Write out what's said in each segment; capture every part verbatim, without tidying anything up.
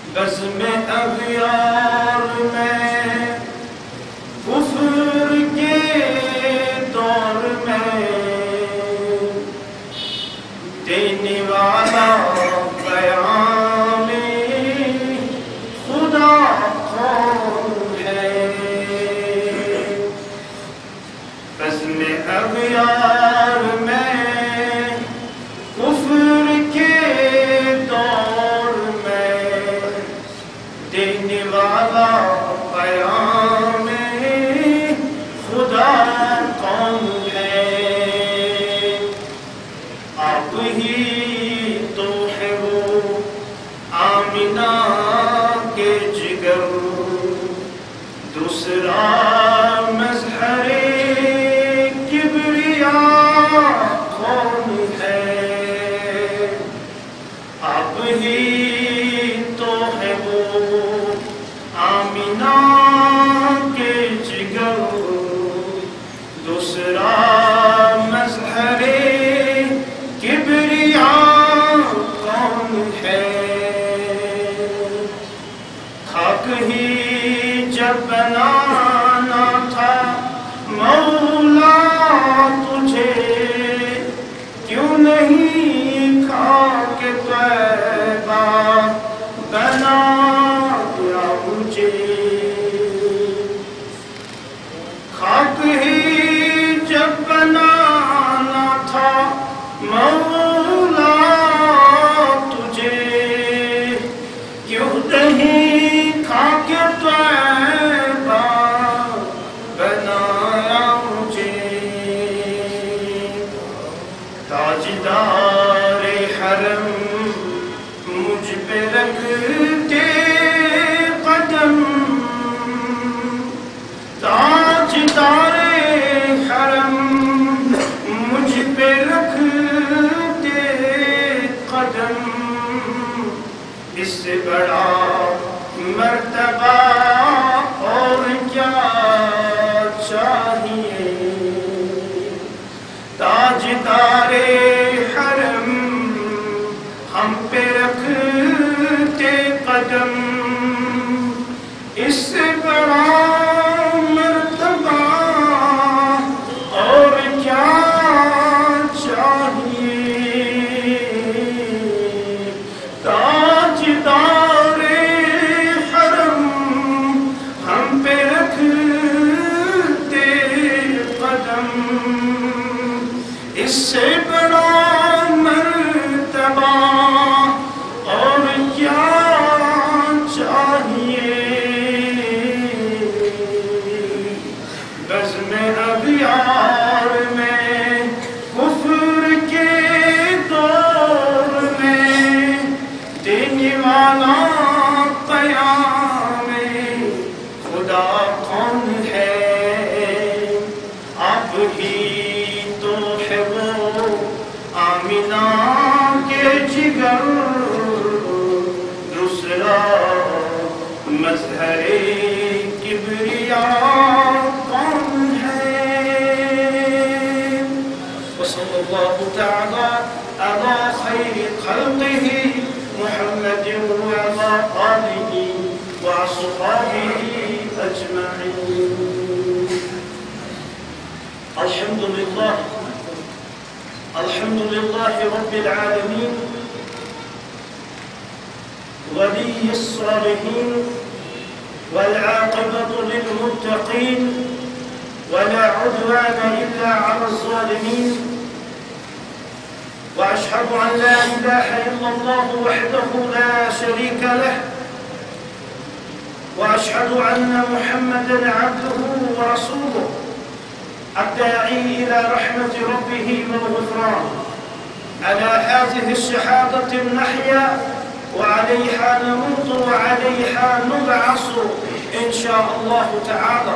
بزم اغیار میں کفر کے دور میں دینے والا پیام خدا کون ہے؟ بزم اغیار میں کفر کے دور میں دینے والا پیام خدا کون ہے؟ آپ ہی تو ہے وہ آمنہ کے جگر، دوسرا مظہر کبریا کون ہے؟ آپ ہی تو ہے وہ آمنہ کے جگر، دوسرا مظہر کبریا کون ہے؟ خاک ہی جب بنانا تھا مولا تجھے، کیوں نہیں خاک طیبہ بنایا مجھے؟ خاک ہی جب بنانا تھا مولا تجھے، کیوں نہیں خاک طیبہ بنایا مجھے؟ تاجدار حرم مجھ پہ رکھتے قدم، تاجدار حرم مجھ پہ رکھتے قدم، اس سے بڑا مرتبہ اور کیا چاہیے؟ تاجدار حرم ہم پہ رکھتے قدم، اس سے بڑا مرتبہ اور کیا چاہیے؟ تاجدار حرم ہم پہ رکھتے قدم، اس سے بڑا مرتبہ اور کیا چاہیے؟ بزم اغیار میں کفر کے دور میں دینے والا پیام خدا کون ہے؟ آپ ہی تو ہے وہ آمنہ کے جگر، دوسرا مظہر کبریا کون ہے؟ وصلی اللہ تعالی علی خیر خلقہ محمد وعلی آلہ وصحبہ اجمعین۔ الحمد للہ الحمد للہ رب العالمین، ولی الصالحین، والعاقبة للمتقین، ولا عدوان إلا على الظالمين، وأشهد أن لا إله إلا الله وحده لا شريك له، وأشهد أن محمدًا عبده ورسوله الداعي إلى رحمة ربه والغفران. على هذه الشهادة نحيا، وعليها نموت، وعليها نبعث إن شاء الله تعالى.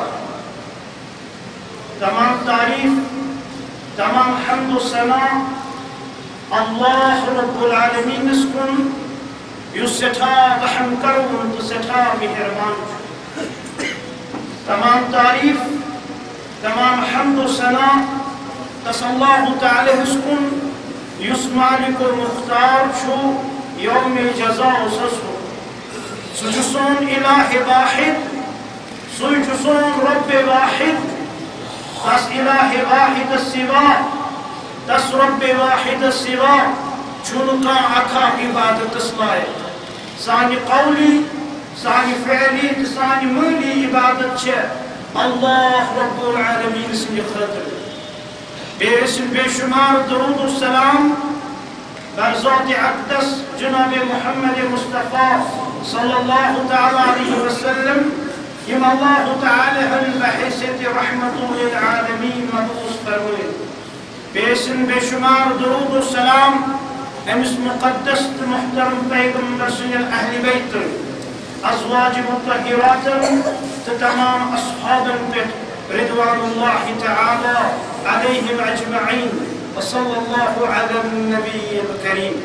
تمام تعریف، تمام حمد و ثنا اللہ رب العالمین اس کن یو سٹھا رحم کرون تو سٹھا مہربان۔ تمام تعریف، تمام حمد و ثنا تس اللہ تعالی اس کن یس مالک و مختار چھو یوم جزا و سسو سُہ چھُ سون الہ واحد سُے چھُ سون رب واحد تس الہ واحد سوا تس رب واحد سوا چھُنہٕ کانٛہہ اکھا عبادتس لایق سانہِ قولی سانہِ فعلی تہٕ سانہِ مٲلی عبادت چھےٚ اللہ رب العالمین سٕنٛدِ خٲطرٕ بیٚیہِ ٲسِن بے شُمار درود السلام بر ذات اقدس جناب محمد مصطفیٰ صلی اللہ تعالی علیہ وسلم یم اللہ تعالی ہن بحیثیت رحمت للعالمین مبعوث فرمائے بیٚیہِ ٲسِن بے شُمار درود السلام امس مقدس تہٕ محترم پیغمبر سٕنٛدٮ۪ن اہلِ بیتن ازواج مطہرات تہٕ تمام اصحابن پٮ۪ٹھ رضوان اللہ تعالی علیہم اجمعین وصلی اللہ علی النبی الکریم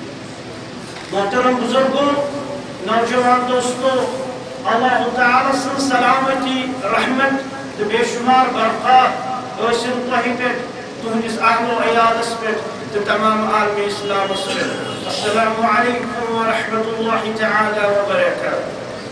محترم بزرگوں نوجوان دوستو اللہ تعالی سن سلامتی رحمت تہٕ بے شمار برکات ٲسِن تۄہہِ پٮ۪ٹھ تُہنٛدِس اہل و عیالس پٮ۪ٹھ تہٕ تمام عالم اسلامس پٮ۪ٹھ السلام علیکم ورحمۃ اللہ تعالی وبرکاتہ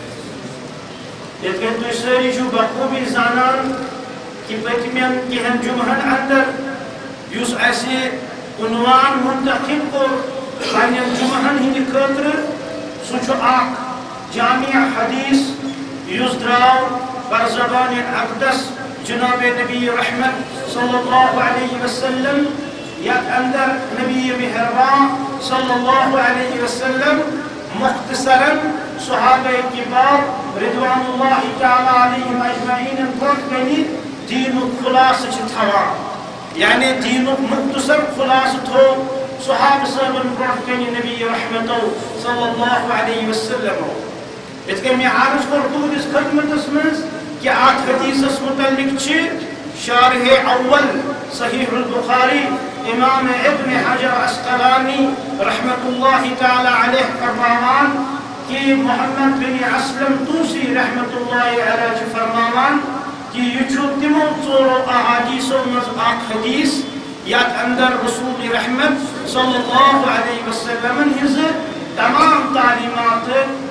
یِتھ کٔنۍ تُہۍ سٲری چھِو بخوٗبی زانان کہ پٔتمٮ۪ن کینٛہن جمعن اندر یُس اَسہِ عنوان منتخب کوٚر پننٮ۪ن جمعن ہٕنٛدِ خٲطرٕ سُہ چھُ اکھ جامع حدیث یُس درٛاو بر زبانِ اقدس جناب نبی رحمت صلی اللہ علیہ وسلم یتھ اندر نبی مہربان صلی اللہ علیہ وسلم مختصراً صحابہ کبار رضوان اللہ تعالی علیہم اجمعین برونٛٹھ کنہِ دینُک خُلاصہٕ چھِ تھاوان یعنی دینُک مختصر خُلاصہٕ تھوٚو صحابہ صٲبن برونٛٹھ کنہِ نبی رحمتو صلی اللہ علیہ وسلم یِتھ کٔنۍ مےٚ عرض کوٚر تُہنٛدِس خدمتس منٛز کہ اتھ حدیثس متعلق چھِ شارح اول صحیح البخاری امام ابن حجر عسقلانی رحمت اللہ تعالی علیہ فرماوان کہ محمد بن اسلم توسی رحمت اللہ علیہ چھِ فرماوان کہ یہ چھُ تِمو ژورو احادیثو منٛز اکھ حدیث یتھ اندر رسول رحمت صلی اللہ علیہ وسلمن ہٕنٛزٕ تمام تعلیمات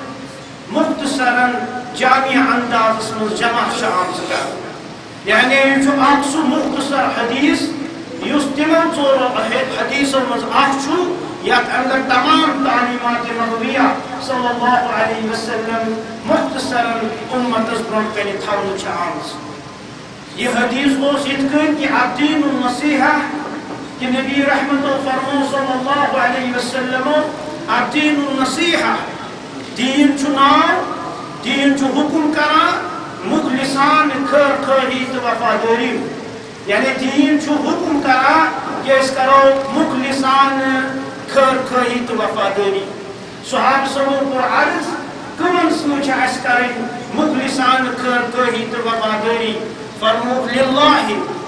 مختصراً جامع اندازس منٛز جمع چھِ آمژٕ کرنہٕ یعنی یہ چھُ اکھ سُہ مختصر حدیث یُس تِمو ژورو حدیثو منٛز اکھ چھُ یتھ اندر تمام تعلیمات نبویہ صلی اللہ علیہ وسلم مختصراً امتس برونٛٹھ کنہِ تھاونہٕ چھِ آمٕژ یہ حدیث اوس یِتھ کٔنۍ کہ الدین النصیحہ کہ نبی رحمتو فرمو صلی اللہ علیہ وسلمو الدین النصیحہ دین چھُ ناو دین چھُ حکم کران مخلصان خیر خواہی تہٕ وفادٲری یعنی دین چھُ حکم کران کہ أسۍ کرو مخلصان خیر خواہی تہٕ وفادٲری صحابہ صٲبو کوٚر عرض کٕمن سۭتۍ چھِ اَسہِ کرٕنۍ مخلصان خیر خواہی تہٕ وفادٲری فرموُکھ للہ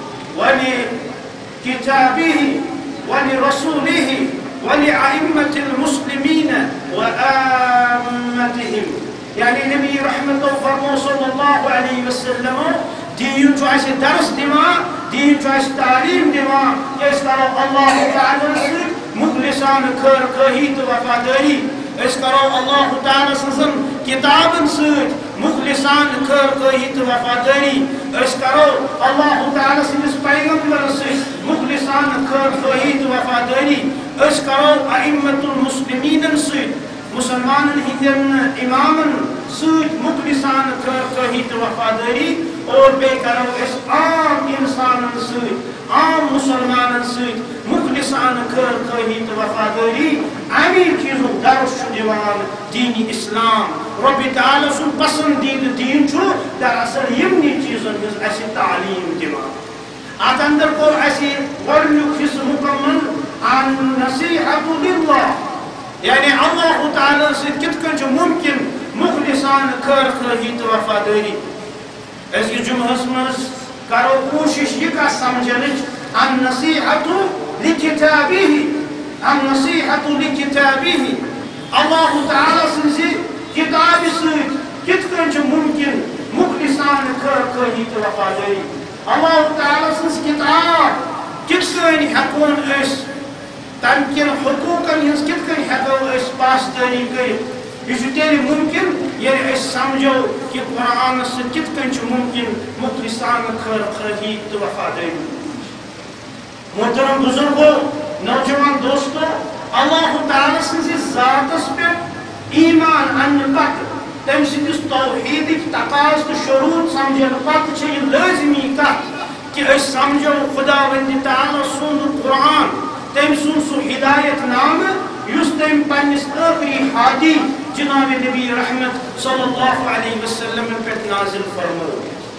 ولکتابہ ولرسولہ ولأئمة المسلمین وآمتهم یعنی نبی رحمتو فرمو صلی اللہ علیہ وسلم دین چھُ اَسہِ درس دِوان دین چھُ اَسہِ تعلیٖم دِوان کہ أسۍ کرو اللہ تعالیٰ سۭتۍ مخلصان خیر خواہی تہٕ وفادٲری أسۍ کرو اللہ تعالیٰ سٕنٛزن کتابن سۭتۍ مخلصان خیر خواہی تہٕ وفادٲری أسۍ کرو اللہ تعالیٰ سٕنٛدِس پیغمبرس سۭتۍ مخلصان خیر خواہی تہٕ وفادٲری أسۍ کرو ائمة المسلمین سۭتۍ مسلمانن ہندین امامن سۭتۍ مخلصان خیر خواہی تہٕ وفادٲری اور بیٚیہِ کرو أسۍ عام انسانن سۭتۍ عام مسلمانن سۭتۍ مخلصان خیر خواہی تہٕ وفادٲری امی چیزُک درس چھُ دِوان دین اسلام رۄبِ تعالیٰ سُنٛد پسندیدٕ دین چھُ دراصل یِمنٕے چیٖزن ہٕنٛز اَسہِ تعلیٖم دِوان اتھ اندر کوٚر اَسہِ گۄڈنیُک حصہٕ مُکمل النصیحۃ للہ یعنی اللہ تعالیٰ سۭتۍ کِتھ کٔنۍ چھُ ممکن مخلصان خیر خواہی تہٕ وفادٲری أزکِس جمعس منٛز کرو کوٗشش یہِ کتھ سمجھنٕچ النصیحۃ لکتابہ النصیحۃ لکتابہ اللہ تعالیٰ سٕنٛزِ کتابہِ سۭتۍ کِتھ کٔنۍ چھُ ممکن مخلصان خیر خواہی تہٕ وفادٲری اللہ تعالیٰ سٕنٛز کتاب کِتھ کٔنۍ ہٮ۪کون أسۍ تمہِ کٮ۪ن حقوٗقن ہٕنٛز کِتھ کٔنۍ ہٮ۪کو أسۍ پاسدٲری کٔرِتھ یہ تیل ممکن یعنی اس سمجھو کہ قرآن سے کت کن ممکن مخلصان خیر خواہی تو وفاداری. محترم بزرگوں، نوجوان دوستو، اللہ تعالیٰ سنزی ذاتس پہ ایمان ان پتہ تم سندس توحید تقاض تو شروط سمجھن پتہ یہ لازمی کت کہ اس سمجھو خدا وند تعالیٰ سن قرآن تم سن سو ہدایت نام یس تم پنس آخری ہادی جناب نبی رحمت صلی اللہ علیہ وسلم پہ نازل فرمو.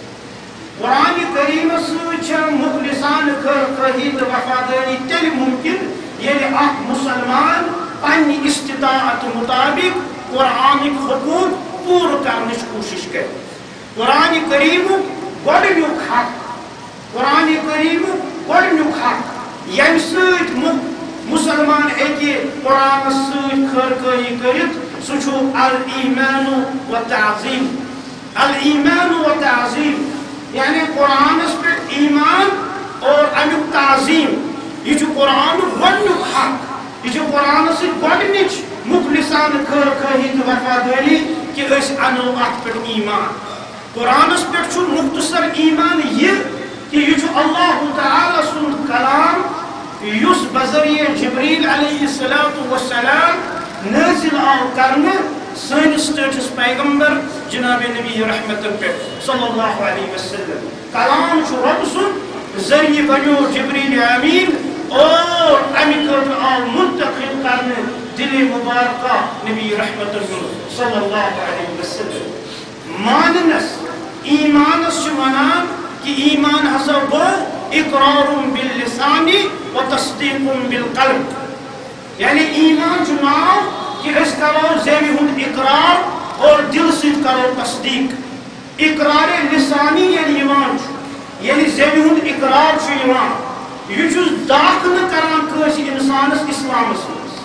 قرآن کریم سے مخلصان خیر خواہی تو وفاداری تیل ممکن یعنی اخ مسلمان پنہ استطاعت مطابق قرآن حقوق پور کرنے کوشش کرے. قرآن کریم گۄڈنیُک حق قرآن کریم گۄڈنیُک حق یم سۭتۍ مسلمان ہیٚکہِ قرآنس سۭتۍ خیر خواہی کٔرِتھ سُہ چھُ الایمان و تعظیم. الایمان و تعظیم یعنی قرآنس پہ ایمان اور امیک تعظیم. یہ قرآن گۄڈنیُک حق، یہ قرآن سے گۄڈنِچ مخلصان خیر خواہی تو وفاداری کہ اس انو ات پہ ایمان. قرآنس پہ مختصر ایمان یہ کہ یہ اللہ تعالی سن کلام یس بذریعہ جبریل علیہ السلام نازل آو کرنے سنس ٹھس پیغمبر جناب نبی رحمت پہ صلی اللہ علیہ وسلم. کلام رب سن ذریعہ بنو جبریل امین اور امی خاطر آو منتقل کرنے دل مبارکہ نبی رحمت صلی اللہ علیہ وسلم. ماننس ایمانس ونان کہ ایمان ہسا گو اقرار باللسان و تصدیق بالقلب. یعنی ایمان چھ ناو کہ اس کرو زیوی ہند اقرار اور دل سے کرو تصدیق. اقرار لسانی یعنی ایمان چھ یعنی زیوی ہند اقرار چھ ایمان. یہ چھ داخل کران کسی انسانس اسلامس مز.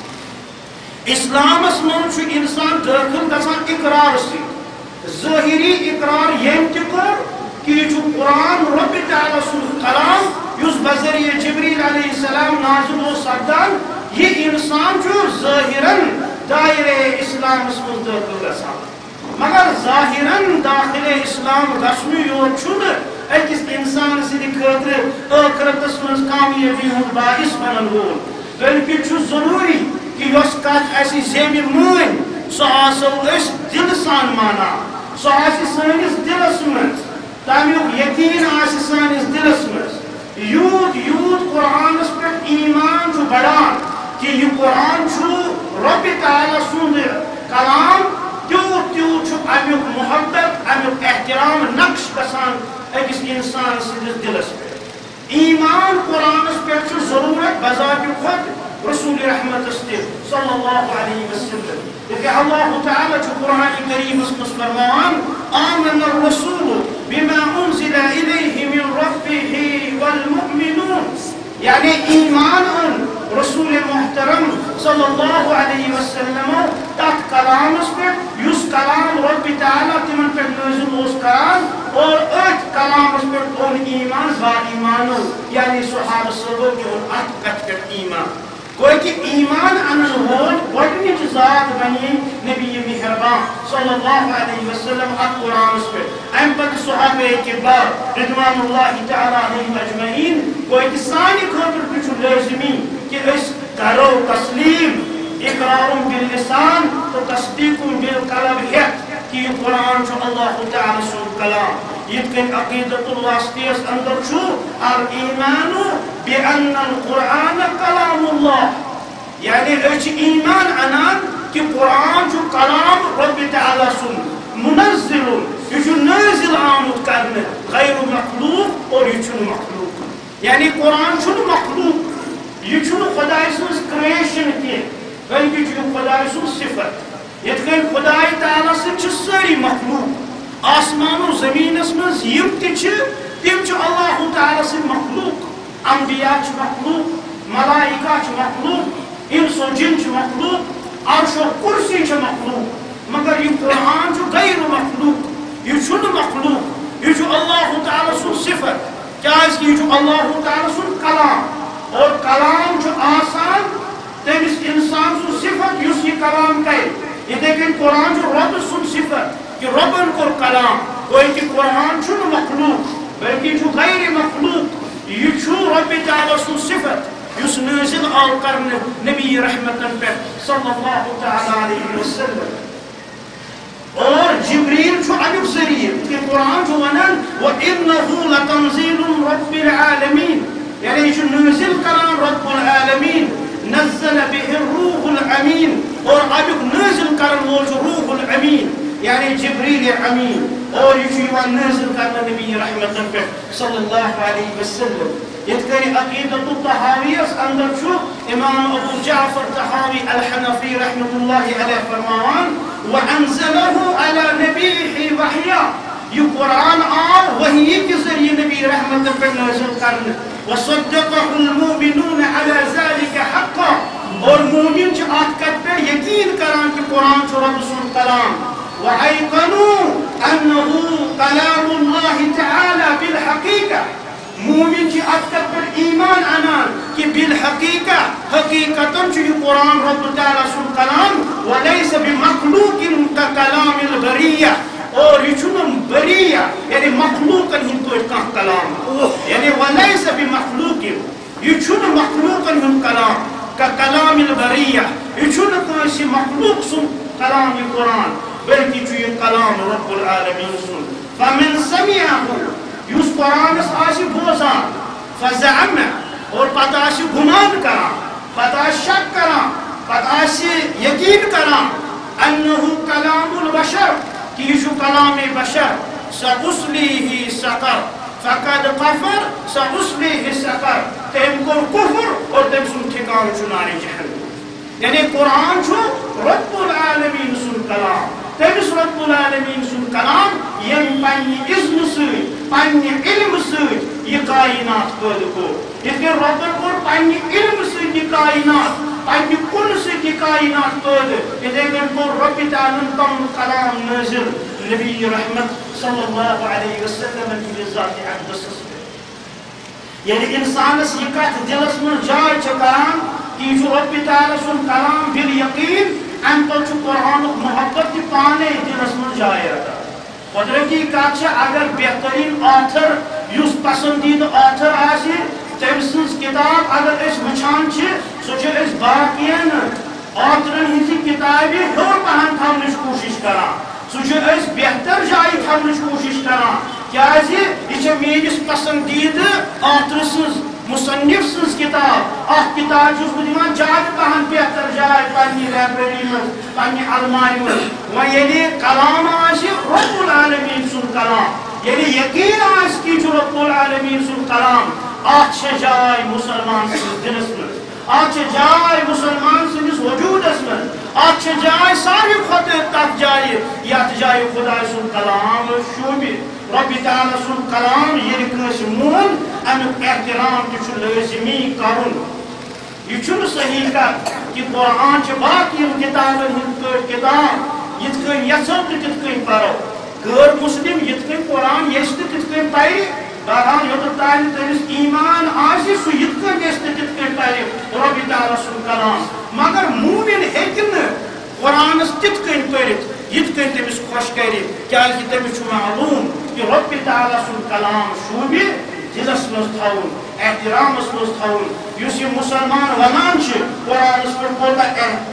اسلامس مز چھ انسان داخل گژھان اقرار سے. ظاہری اقرار یم تہ کور کہ یہ قرآن رب تعالی سن کلام یس بذریعہ جبریل علیہ السلام نازل و سپدان یہ انسان جو ظاہراً دائرہ اسلام اس مز داخل گژھان. مگر ظاہراً داخل اسلام گژھنُے یوت چھُنہٕ أکِس انسان سٕنٛدِ خٲطرٕ ٲخرتس منٛز کامیٲبی ہُنٛد باعث بنن وول، بلکہ چھُ ضروٗری کہ یۄس کتھ اسہِ زیٚوِ مٲنۍ سۄ آسو أسۍ دلہٕ سان مانان، سۄ آسہِ سٲنِس دلس منٛز، تمیُک یقین آسہِ سٲنِس دلس منٛز. یوٗت یوٗت قرآنس پٮ۪ٹھ ایمان چھُ بڑان کہ یہ قرآن چھُ رب تعالیٰ سُنٛد کلام تیوٗت تیوٗت چھُ امیُک محبت امیُک احترام نقش گژھان أکِس انسان سٕنٛدِس دلس پٮ۪ٹھ. ایمان قرآنس پٮ۪ٹھ چھُ ضروٗرت بذاتہِ کھۄتہٕ رسول رحمتس تہِ صلی اللہ علیہ وسلم. کہ اللہ تعالیٰ چھُ قرآن کریمس منٛز فرمان آمن الرسول بما انزل الیہ من ربہ والمؤمنون. یعنی ایمان ان رسول محترم صلی اللہ علیہ وسلم تات کلامس پہ یس کلام رب تعالیٰ تمن پہ نازل اوس کران اور ات کلامس پہ اون ایمان با ایمانو یعنی صحابہ صحابہ کی اون ات کت پہ ایمان. کوئی کہ ایمان انن وول گۄڈنِچ ذات بنی نبی مہربان صلی اللہ علیہ وسلم ات قرآنس پہ. ام پتہ صحابہ کبار رضوان اللہ تعالیٰ علیہم اجمعین. کوئی کہ سانہِ خٲطرٕ تہِ چھُ لٲزمی کہ أسۍ کرو تسلیم اقرار باللسان تو تصدیق بالقلب ہیتھ کہ یہ قرآن چھُ اللہ تعالیٰ سُنٛد کلام. یِتھ کٔنۍ عقیدت الواسطیس اندر چھُ الایمان بأن القرآن کلام اللہ. یعنی أسۍ چھِ ایمان انان کہ قرآن چھُ کلام رب تعالیٰ سُنٛد منزل، یہ چھُ نازل آمُت کرنہٕ غیر مخلوق اور یہ چھُنہٕ مخلوق. یعنی قرآن چھُنہٕ مخلوق، یہ چھُنہٕ خداے سٕنٛز کریشن کینٛہہ بلکہ چھُ خداے سُنٛد صفت. یِتھ کٔنۍ خداے تعالیٰ سۭتۍ چھِ سٲری مخلوق. آسمان و زمینس منٛز یِم تہِ چھِ تِم چھِ اللہ تعالیٰ سٕنٛدۍ مخلوق. انبیاء چھِ مخلوق، ملائکہ چھِ مخلوق، انس و جن چھِ مخلوق، عرش و کرسی چھِ مخلوق. مگر یہ قرآن چھُ غیر مخلوق، یہ چھُنہٕ مخلوق، یہ چھُ اللہ تعالیٰ سُنٛد صفت. کیازکہِ یہ چھُ اللہ تعالیٰ سُنٛد کلام اور کلام چھُ آسان تٔمِس انسان سُنٛد صفت یُس یہ کلام کرِ. اتھے کن قرآن جو رب سن صفت کہ ربن کور کلام کوئی کہ قرآن چھو مخلوق بلکہ چھو غیر مخلوق یہ چھو رب تعالیٰ سن صفت یس نازل آو کرن نبی رحمتن پر صلی اللہ تعالیٰ علیہ وسلم اور جبریل چھو امیق ذریعے کہ قرآن چھو ونن وَإِنَّهُ لَتَنزِيلٌ رَبِّ الْعَالَمِينَ یعنی چھو نازل کران رب العالمین نزل به الروح الامین اور امیق نازل کرن وہ جو روح الامین یعنی جبریل امین اور یہ چھو نازل کرن نبی رحمتن پر صلی اللہ علیہ وسلم يذكر عقيدة الطحاوي اندر شو امام ابو جعفر طحاوي الحنفي رحمه الله عليه فرمان وانزله على نبيه وحيا یہ قرآن آر وحی کے ذریعے نبی رحمت پر نازل کرنے وصدقه المؤمنون على ذلك حقا اور مومن چھ آتکت پر یقین کران کہ قرآن چھ رب سن کلام وعیقنوا انه کلام اللہ تعالی بالحقیقہ مومن کی اتکت پر ایمان آنان کہ بالحقیقہ حقیقتاً چھ یہ قرآن رب تعالیٰ سن کلام ولیس بمخلوق کا کلام البریہ اور یہ چھنم بریہ یعنی مخلوقاً ہم تو اتکاں کلام یعنی ولیس بمخلوق یہ چھنم مخلوقاً ہم کلام کا کلام البریہ یہ چھنم کوئی مخلوق سن کلام قرآن بلکہ چھ یہ کلام رب العالمین سن فمن سمعہ یس قرآن اس آسی بوزان فزعم اور پتہ آسی گمان کران پتہ آسی شک کران پتہ آسی یقین کران انہو کلام البشر کہ یہ کلام بشر سأسلیہ سقر فقد کفر سأسلیہ سقر تم کو کفر اور تم سن ٹھکان چنار جہنم یعنی قرآن چھو رب العالمین سن کلام تمس رب العالمین سن کلام یم پنی اذن سوئی پنی علم سوئی یہ کائنات پید کو یہ رب کو پنی علم سوئی یہ کائنات پنی کن سوئی یہ کائنات پید یہ کو رب تعالی تم کلام نازل نبی رحمت صلی اللہ علیہ وسلم کی ذات اقدس یعنی انسان اس یہ کہت دلس من جائے چکران کہ جو رب تعالی سن کلام بالیقین ان تو چھو قرآن محبت کی پانے دلس من جائے رہا قدرتی کاتشا اگر بہترین آتھر یس پسندید آتھر آسی تم سنس کتاب اگر اس وچھان چھے سو چھے اس باقین آتھرن ہی کتابی ہور پہن تھامنش کوشش کرا سو چھے اس بہتر جائی تھامنش کوشش کرا کیا ہے یہ چھے میجس پسندید آتھر سنس مصنف سنس کتاب آت کتاب جس بدیمان جائے پہن بہتر جائے پہنی لائبریری میں پہنی علمائی میں وہ یعنی کلام آسی رب العالمین سن کلام یعنی یقین آس کی جو رب العالمین سن کلام آت چھ جائے مسلمان سنس دنس میں آت چھ جائے مسلمان سنس وجود اس میں آت چھ جائے ساری خطر تک جائے یا جائے خدا سن کلام شوبی رب تعالی سن کلام یہ کنس مون امیک احترام تچھ لازمی کرن یہ چھن صحیح کر کہ قرآن چھ باقی کتابن ہند کتاب یت کن یسو تہ تت کن پرو غیر مسلم یت کن قرآن یس تہ تت کن پری بہرحال یوت تام تمس ایمان آسی سو یت کن یس تہ تت کن پری رب تعالی سن کلام مگر مومن ہیکن قرآن تت کن پرت یت کن تمس خوش کر کیا تمس چھ معلوم کہ رب تعالی سن کلام شوبی دلس مز تھاون احترامس مز تھاون یس یہ مسلمان ونان چھ قرآنس پر کوتا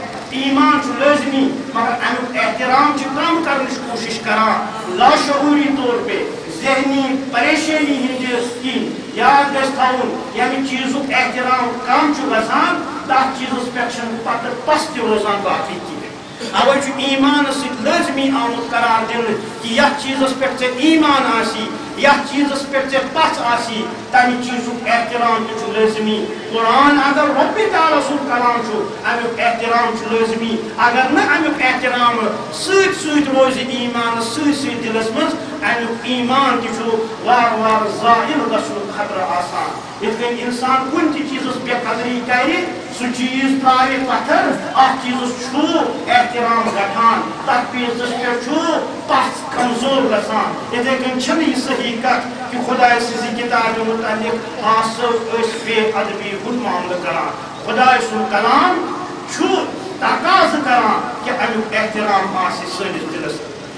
ایمان چھ لازمی مگر امیک احترام چھ کم کرنش کوشش کران لاشعوری طور پہ ذہنی پریشانی ہندس کی یاد گژھِ تھاون یعنی چیزک احترام کم چھ گژھان تتھ چیزس پٮ۪ٹھ چھنہٕ پتہٕ پس تہِ روزان باقی کینٛہہ اوے چھ ایمان سۭتۍ لازمی آمُت قرار دِنہٕ کہ یتھ چیزس پٮ۪ٹھ ژےٚ ایمان آسی یتھ چیزس پٮ۪ٹھ ژےٚ پژھ آسی تمہِ چیزُک احترام تہِ چھُ لازمی قرآن اگر رب تعالیٰ سُنٛد کلام چھُ امیُک احترام چھُ لازمی اگر نہٕ امیُک احترام سۭتۍ سۭتۍ روزِ ایمانس سۭتۍ سۭتۍ دلس منٛز امیُک ایمان تہِ چھُ وارٕ وارٕ زٲیِل گژھنُک خطرٕ آسان یِتھ کٔنۍ انسان کُنہِ تہِ چیزس بے قدری کرِ سُہ چیز تراوِ پتھر اتھ چیزس چھُ احترام گژھان تتھ چیزس پٮ۪ٹھ چھُ پژھ کمزور گژھان یِتھے کٔنۍ چھنہٕ یہِ صحیح کتھ کہ خداے سٕنٛزِ کتابہِ متعلق آسو أسۍ بے ادبی ہُنٛد معاملہٕ کران خداے سُنٛد کلام چھُ تقاضہٕ کران کہ امیُک احترام آسہِ سٲنِس دِلس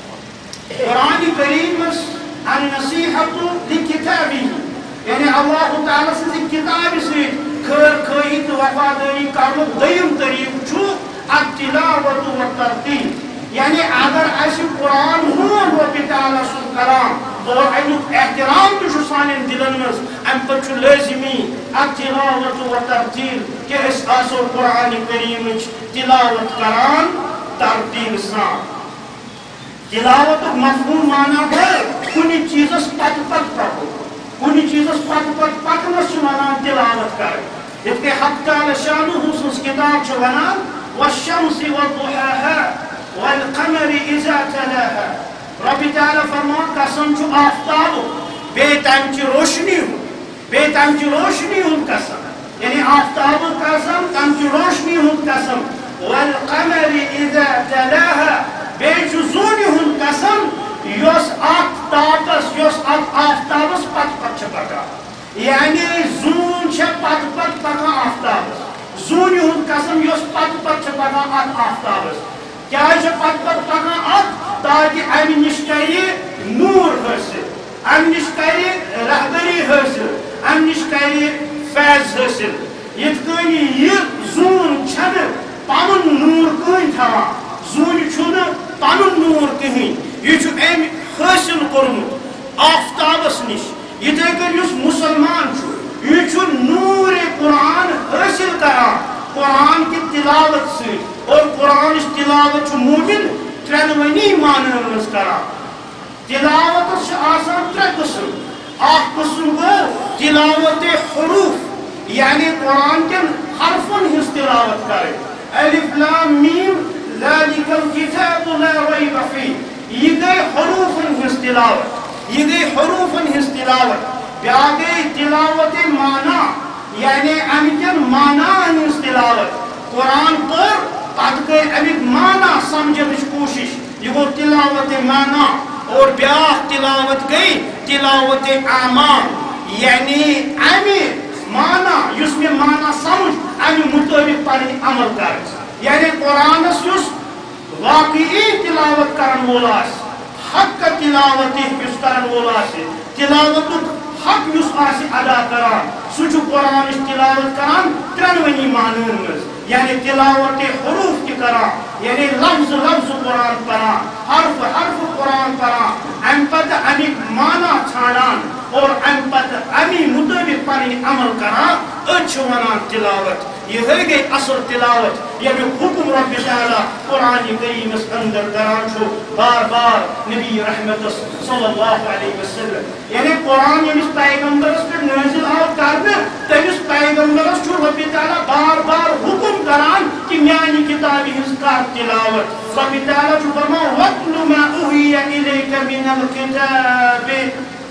قرآن کریم النصیحۃ لکتابہ یعنی اللہ تعالیٰ سٕنٛزِ کتابہِ سۭتۍ خٲر خٲہی تہٕ وفادٲری کرنُک دوٚیِم طریٖقہٕ چھُ التلاوۃ والترتیل یعنی اگر اسہِ قرآن ہون رۄبِ تعالیٰ سُنٛد کلام اور امیُک احترام تہِ چھُ سانٮ۪ن دِلن منٛز امہِ پتہٕ چھُ لٲزمی التلاوۃ والترتیل کہِ أسۍ آسو قرآن کریٖمٕچ تلاوت کران ترتیٖل سان تلاوتُک مفہوٗم مانا گوٚو کُنہِ چیٖزس پتہٕ پتہٕ پکُن کُنہِ چیٖزس پتہٕ پتہٕ پکنس چھِ ونان تلاوت کرٕنۍ یِتھ کٔنۍ حق تعالیٰ شانہ سٕنٛز کِتاب چھِ ونان والشمس وضحاها والقمر اذا تلاها رۄبِ تعالیٰ فرمان قسم چھُ آفتابُک بیٚیہِ تمہِ چہِ روشنی ہُنٛد بیٚیہِ تمہِ چہِ روشنی ہُنٛد قسم یعنی آفتابُک قسم تمہِ چہِ روشنی ہُنٛد قسم والقمر اذا تلاها بیٚیہِ چھُ زوٗنہِ ہُنٛد قسم یۄس اتھ تاپس یۄس اتھ آفتابس پتہٕ پتہٕ چھِ پکان یعنی زوٗن چھےٚ پتہٕ پتہٕ پکان آفتابس زوٗنہِ ہُنٛد قسم یۄس پتہٕ پتہٕ چھِ پکان اتھ آفتابس کیٛازِ چھِ پتہٕ پتہٕ پکان اتھ تاکہِ امہِ نِش کرِ نوٗر حٲصِل امہِ نِش کرِ رہبری حٲصِل امہِ نِش کرِ فیض حٲصِل یِتھ کٔنۍ یہِ زوٗن چھنہٕ پنُن نوٗر کٕہٕنۍ تھاوان زوٗنہِ چھُنہٕ پنُن نوٗر کٕہٕنۍ یہ چھُ أمۍ حٲصِل کوٚرمُت آفتابس نِش یِتھَے کٔنۍ یُس مُسلمان چھُ یہِ چھُ نوٗرِ قرآن حٲصِل کران قرآن کہِ تلاوت سۭتۍ اور قرآنٕچ تلاوت چھُ موٗمِن ترٛٮ۪نوٕنی معنن منٛز کران تلاوتس چھِ آسان ترٛےٚ قٕسٕم اکھ قٕسٕم گوٚو تلاوتِ حروٗف یعنی قرآن کٮ۪ن حرفن ہٕنٛز تلاوت کرٕنۍ الف لام میٖم ذالک الکتاب لا ریب فیہ یہ گئی حروفن ہنٛز تلاوت یہ گئی حروفن ہنٛز تلاوت بیاکھ گئی تلاوت مانا یعنی امہِ کٮ۪ن معناہن ہنٛز تلاوت قرآن پوٚر پتہٕ گٔے امیُک مانا سمجھنٕچ کوٗشش یہِ گوٚو تلاوت مانا اور بیاکھ تلاوت گئی تلاوت اعمال یعنی امہِ مانا یُس مےٚ مانا سمجھ امہِ مُطٲبق پنٕنۍ عمل کرٕنۍ یعنی قرآنس یُس واقعی تلاوت کرن وول آسہِ حق تلاوت یُس کرن وول آسہِ تلاوتُک حق یُس آسہِ ادا کران سُہ چھُ قرآنٕچ تلاوت کران ترٛٮ۪نوٕنی معنن منٛز یعنی تلاوت حروٗف تہِ کران یعنی لفظ لفظ قرآن پران حرف حرف قرآن پران امہِ پتہٕ امیُک مانا ژھانڈان اور امہِ پتہٕ امی مُطٲبق پنٕنۍ عمل کران أسۍ چھِ ونان تلاوت یِہے گٔے اصل تلاوت ییٚمیُک حُکم رۄبِ تعالیٰ قرآنِ کریٖمس انٛدر کران چھُ بار بار نبی رحمتس صلی اللہ علیہ وسلم یعنی قرآن ییٚمِس پیغمبرس پٮ۪ٹھ نٲزِل آو کرنہٕ تٔمِس پیغمبرس چھُ رۄبِ تعالیٰ بار بار حُکم کران کہِ میانہِ کِتابہِ ہٕنٛز کر تلاوت رۄبِ تعالیٰ چھُ فرمان وَاتْلُ مَا أُوحِیَ إِلَيْکَ مِنَ الْکِتابِ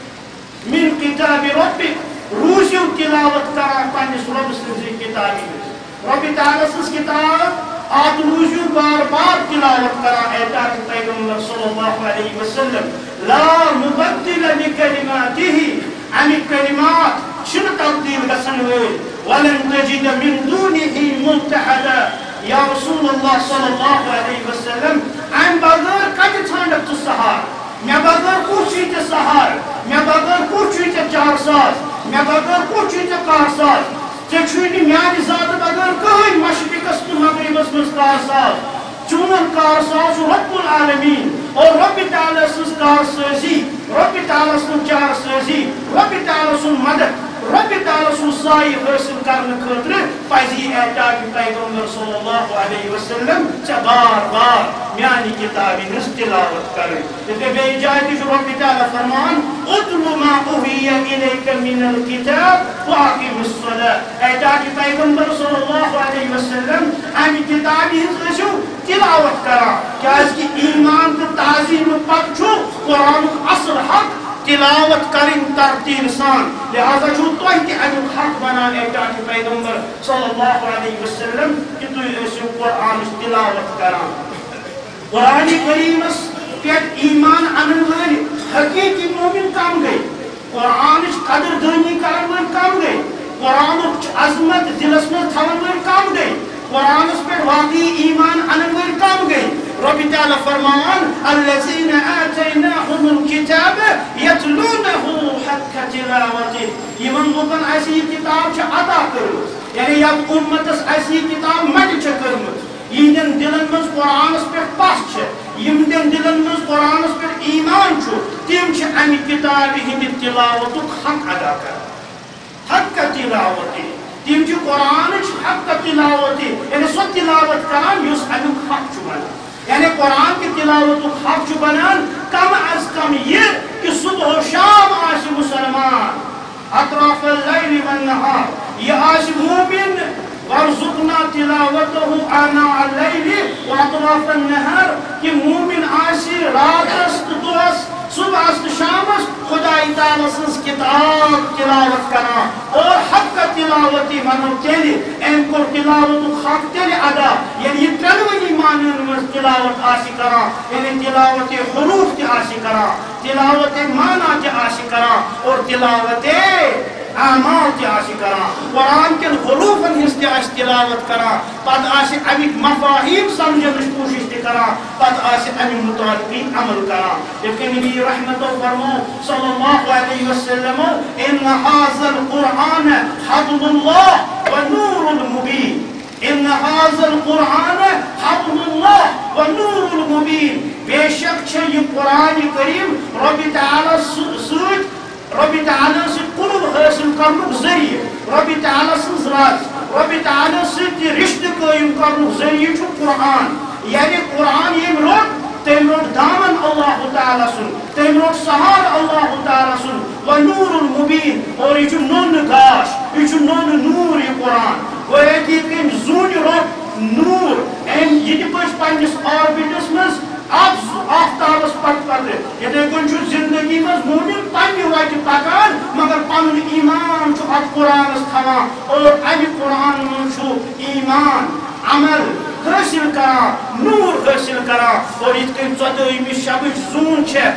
مِن کِتابِ رَبِّک روٗزِو تلاوت کران پننِس رۄبہٕ سٕنٛزِ کِتابہِ ہٕنٛز رۄبِ تعالیٰ سٕنٛز کِتاب اتھ روٗزِو بار بار تلاوت کران اے تاکہِ پیغمبر صلی اللہ علیہ وسلم لا مُبَدِّلَ لِکَلِمَاتِهِ اَمِکۍ کلمات چھِنہٕ تبدیٖل گژھن وٲلۍ وَلَن تَجِدَ مِن دُونِهِ مُلْتَحَدًا یا رسول اللہ صلی اللہ علیہ وسلم امہِ بغٲر کتہِ ژھانڈکھ ژٕ سہارٕ مےٚ بغٲر کُس چھُے ژےٚ سہارٕ مےٚ بغٲر کُس چھُے ژےٚ چارساز مےٚ بغٲر کُس چھُے ژےٚ کارساز ژےٚ چھُے نہٕ میانہِ ذاتہٕ بغٲر کٕہٕنۍ مشرقس تہٕ مغربس منٛز کارساز چون کارساز چھُ رۄب العالمیٖن اور رۄبِ تعالیٰ سٕنٛز کارسٲزی رۄبِ تعالیٰ سٕنٛز چارسٲزی رۄبِ تعالیٰ سُنٛد مدد رۄبِ تعالیٰ سُنٛد سایہِ حٲصِل کرنہٕ خٲطرٕ پزی اے تاکہِ پیغمبر صلی اللہ علیہ وسلم ژےٚ بار بار میانہِ کِتابہِ ہٕنٛز تلاوت کرٕنۍ یِتھ کٔنۍ بیٚیہِ جایہِ تہِ چھُ رۄبِ تعالیٰ فرمان اُتْلُ مَا أُوحِیَ إِلَيْکَ مِنَ الْکِتابِ وَأَقِمِ الصَّلَاةَ اے تاکہِ پیغمبر صلی اللہ علیہ وسلم امہِ کِتابہِ ہٕنٛز ٲسِو تلاوت کران کیازکہِ ایمان تہٕ تعظیٖمہٕ پتہٕ چھُ قرآنُک اصل حق تلاوت کرٕنۍ ترتیٖل سان لہذا چھُو تۄہہِ تہِ امیُک حق بنان اے تاکہِ پیغمبر صلی اللہ علیہ وسلم کہِ تُہۍ ٲسِو قرآنٕچ تلاوت کران قرآنِ کریٖمس پٮ۪ٹھ ایمان انن وٲلۍ حقیٖقی مومِن کم گٔے قرآنٕچ قدر دٲنی کرن وٲلۍ کم گٔے قرآنُک عظمت دلس منٛز تھاون وٲلۍ کم گٔے قرآنس پٮ۪ٹھ واقعی ایمان انن وٲلۍ کم گٔے رۄبِ فرمان الذين آتيناهم الكتاب يتلونه حق تلاوته يمن لوكن اسی کتاب چھ عطا کرمت یعنی یا امتس اسی کتاب مٹ چھ کرمت یہن دلن مز قرآنس پہ پس چھ یم دن دلن مز قرآنس پہ ایمان چھ تم چھ امی کتاب ہند تلاوتک حق ادا کر حق تلاوته تم چھ قرآن حق تلاوته یعنی سو تلاوت کران یس امیک حق چھ بنان یعنی قرآن کی تلاوت حق چھ بنان کم از کم یہ کہ صبح و شام آس مسلمان اطراف اللیل والنہار یہ آس مومن وارزقنا تلاوته آناء اللیل واطراف النہار کہ مومن آس رات است دوست صبح است شامس خدای تعالی سنس کتاب تلاوت کران اور حق تلاوتی منو تیلی ان کو تلاوت حق تیلی ادا یعنی یہ تلوی معنی میں تلاوت آسی کران یعنی تلاوت حروف تی آسی کران تلاوت معنی تی آسی کران اور تلاوت اعمال تی آسی کران قرآن کے حروفن ہستی آسی تلاوت کران پت آسی امیک مفاہیم سمجھنش کوشش تی کران پت آسی امی مطابقی عمل کران لیکن نبی رحمت و فرمو صلی اللہ علیہ وسلم ان هذا القرآن حبل الله ونور المبین ان هذا القرآن حبل الله ونور المبین بے شک چھے یہ قرآن کریم رب تعالی سوچ رب تعالی سے قرب حاصل کرنک ذریعہ رب تعالی سے ذرات رب تعالی سے رشتہ قائم کرنک ذریعہ چھو قرآن یعنی قرآن یہ روٹ تم روٹ دامن اللہ تعالی سن تم روٹ سہار اللہ تعالی سن ونور المبین اور یہ چھو نون گاش یہ چھو نون نور یہ قرآن وہ ہے کہ تم زون روٹ نور این یہ پاس پنجس آربیٹس مز آفتابس پت پتہ یہ کن زندگی مز مومن پنہ وتہ پکان مگر پن ایمان ات قرآنس تھوان اور امہ قرآن من ایمان عمل حاصل کران نور حاصل کران اور یہ کن ژۄدٲہمہِ شبچ زون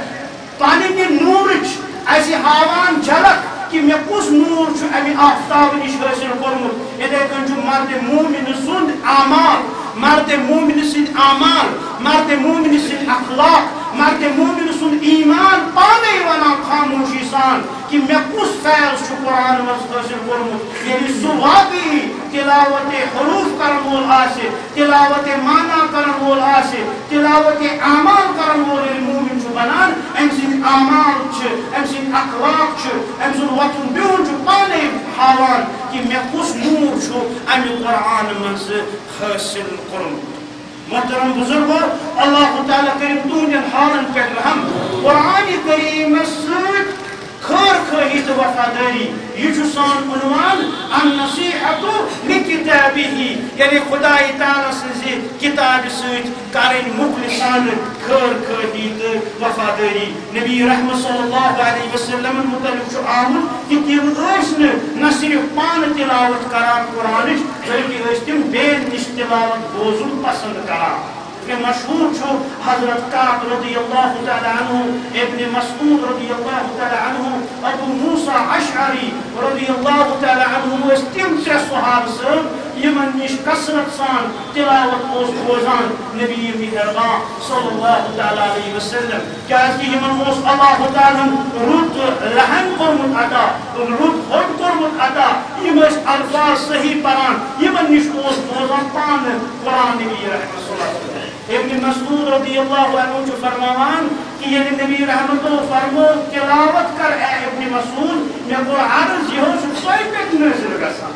پنہ نورچ اس ہاوان جھلک کہ مے کس نور امہ آفتاب نش حاصل کورمت اتھے کن مرد مومن سند اعمال مرد مومن سند اعمال مرد مومن سند اخلاق مرد مومن سند ایمان پانے ونان خاموشی سان کہ مے کس فیض قرآن مز حاصل کورمت یعنی سہ واقعی تلاوت حروف کرن وول آسہ تلاوت معنی کرن وول آسہ تلاوت اعمال کرن وول مومن بنان ام سند اعمال ام سند اخلاق ام سند وطن بہن پانے ہاوان کہ مے کس نور امہ قرآن مز حاصل کورمت محترم بزرگو اللہ تعالیٰ کریم تہندین حالن پہ رحم قرآن کریم سۭتۍ خیر خواہی تو وفاداری یہ سان عنوان النصیحۃ لکتابہ یعنی خدای تعالیٰ سٕنزِ کتاب سۭتۍ کرٕنۍ مخلصانہ خیر خواہی تو وفاداری نبی رحمت صلی اللہ علیہ وسلم متعلق آمد کہ تم ٲسۍ نہٕ نہ صرف پانہٕ تلاوت کران قرآنٕچ بلکہ ٲسۍ تم بیٚیَن نِش تلاوت بوزُن پسند کران کہ مشہور چھو حضرت کعب رضی اللہ تعالی عنہ ابن مسعود رضی اللہ تعالی عنہ ابو موسیٰ اشعری رضی اللہ تعالی عنہ اس تم ترے صحاب سب یمن نش کثرت سان تلاوت اوس بوزان نبی مہربان صلی اللہ تعالی علیہ وسلم کیاز کہ یمن اوس اللہ تعالی رت لہن کورمت عطا رت ہوٹ کورمت عطا یم اس الفاظ صحیح پران یمن نش اوس بوزان پان قرآن نبی رحمت صلی اللہ علیہ وسلم ابن مسعود رضی اللہ عنہ جو فرمان کہ یہ نبی رحمت فرمو تلاوت کر اے ابن مسعود میں کو عرض یہ ہو توئی پہ نازل گژھان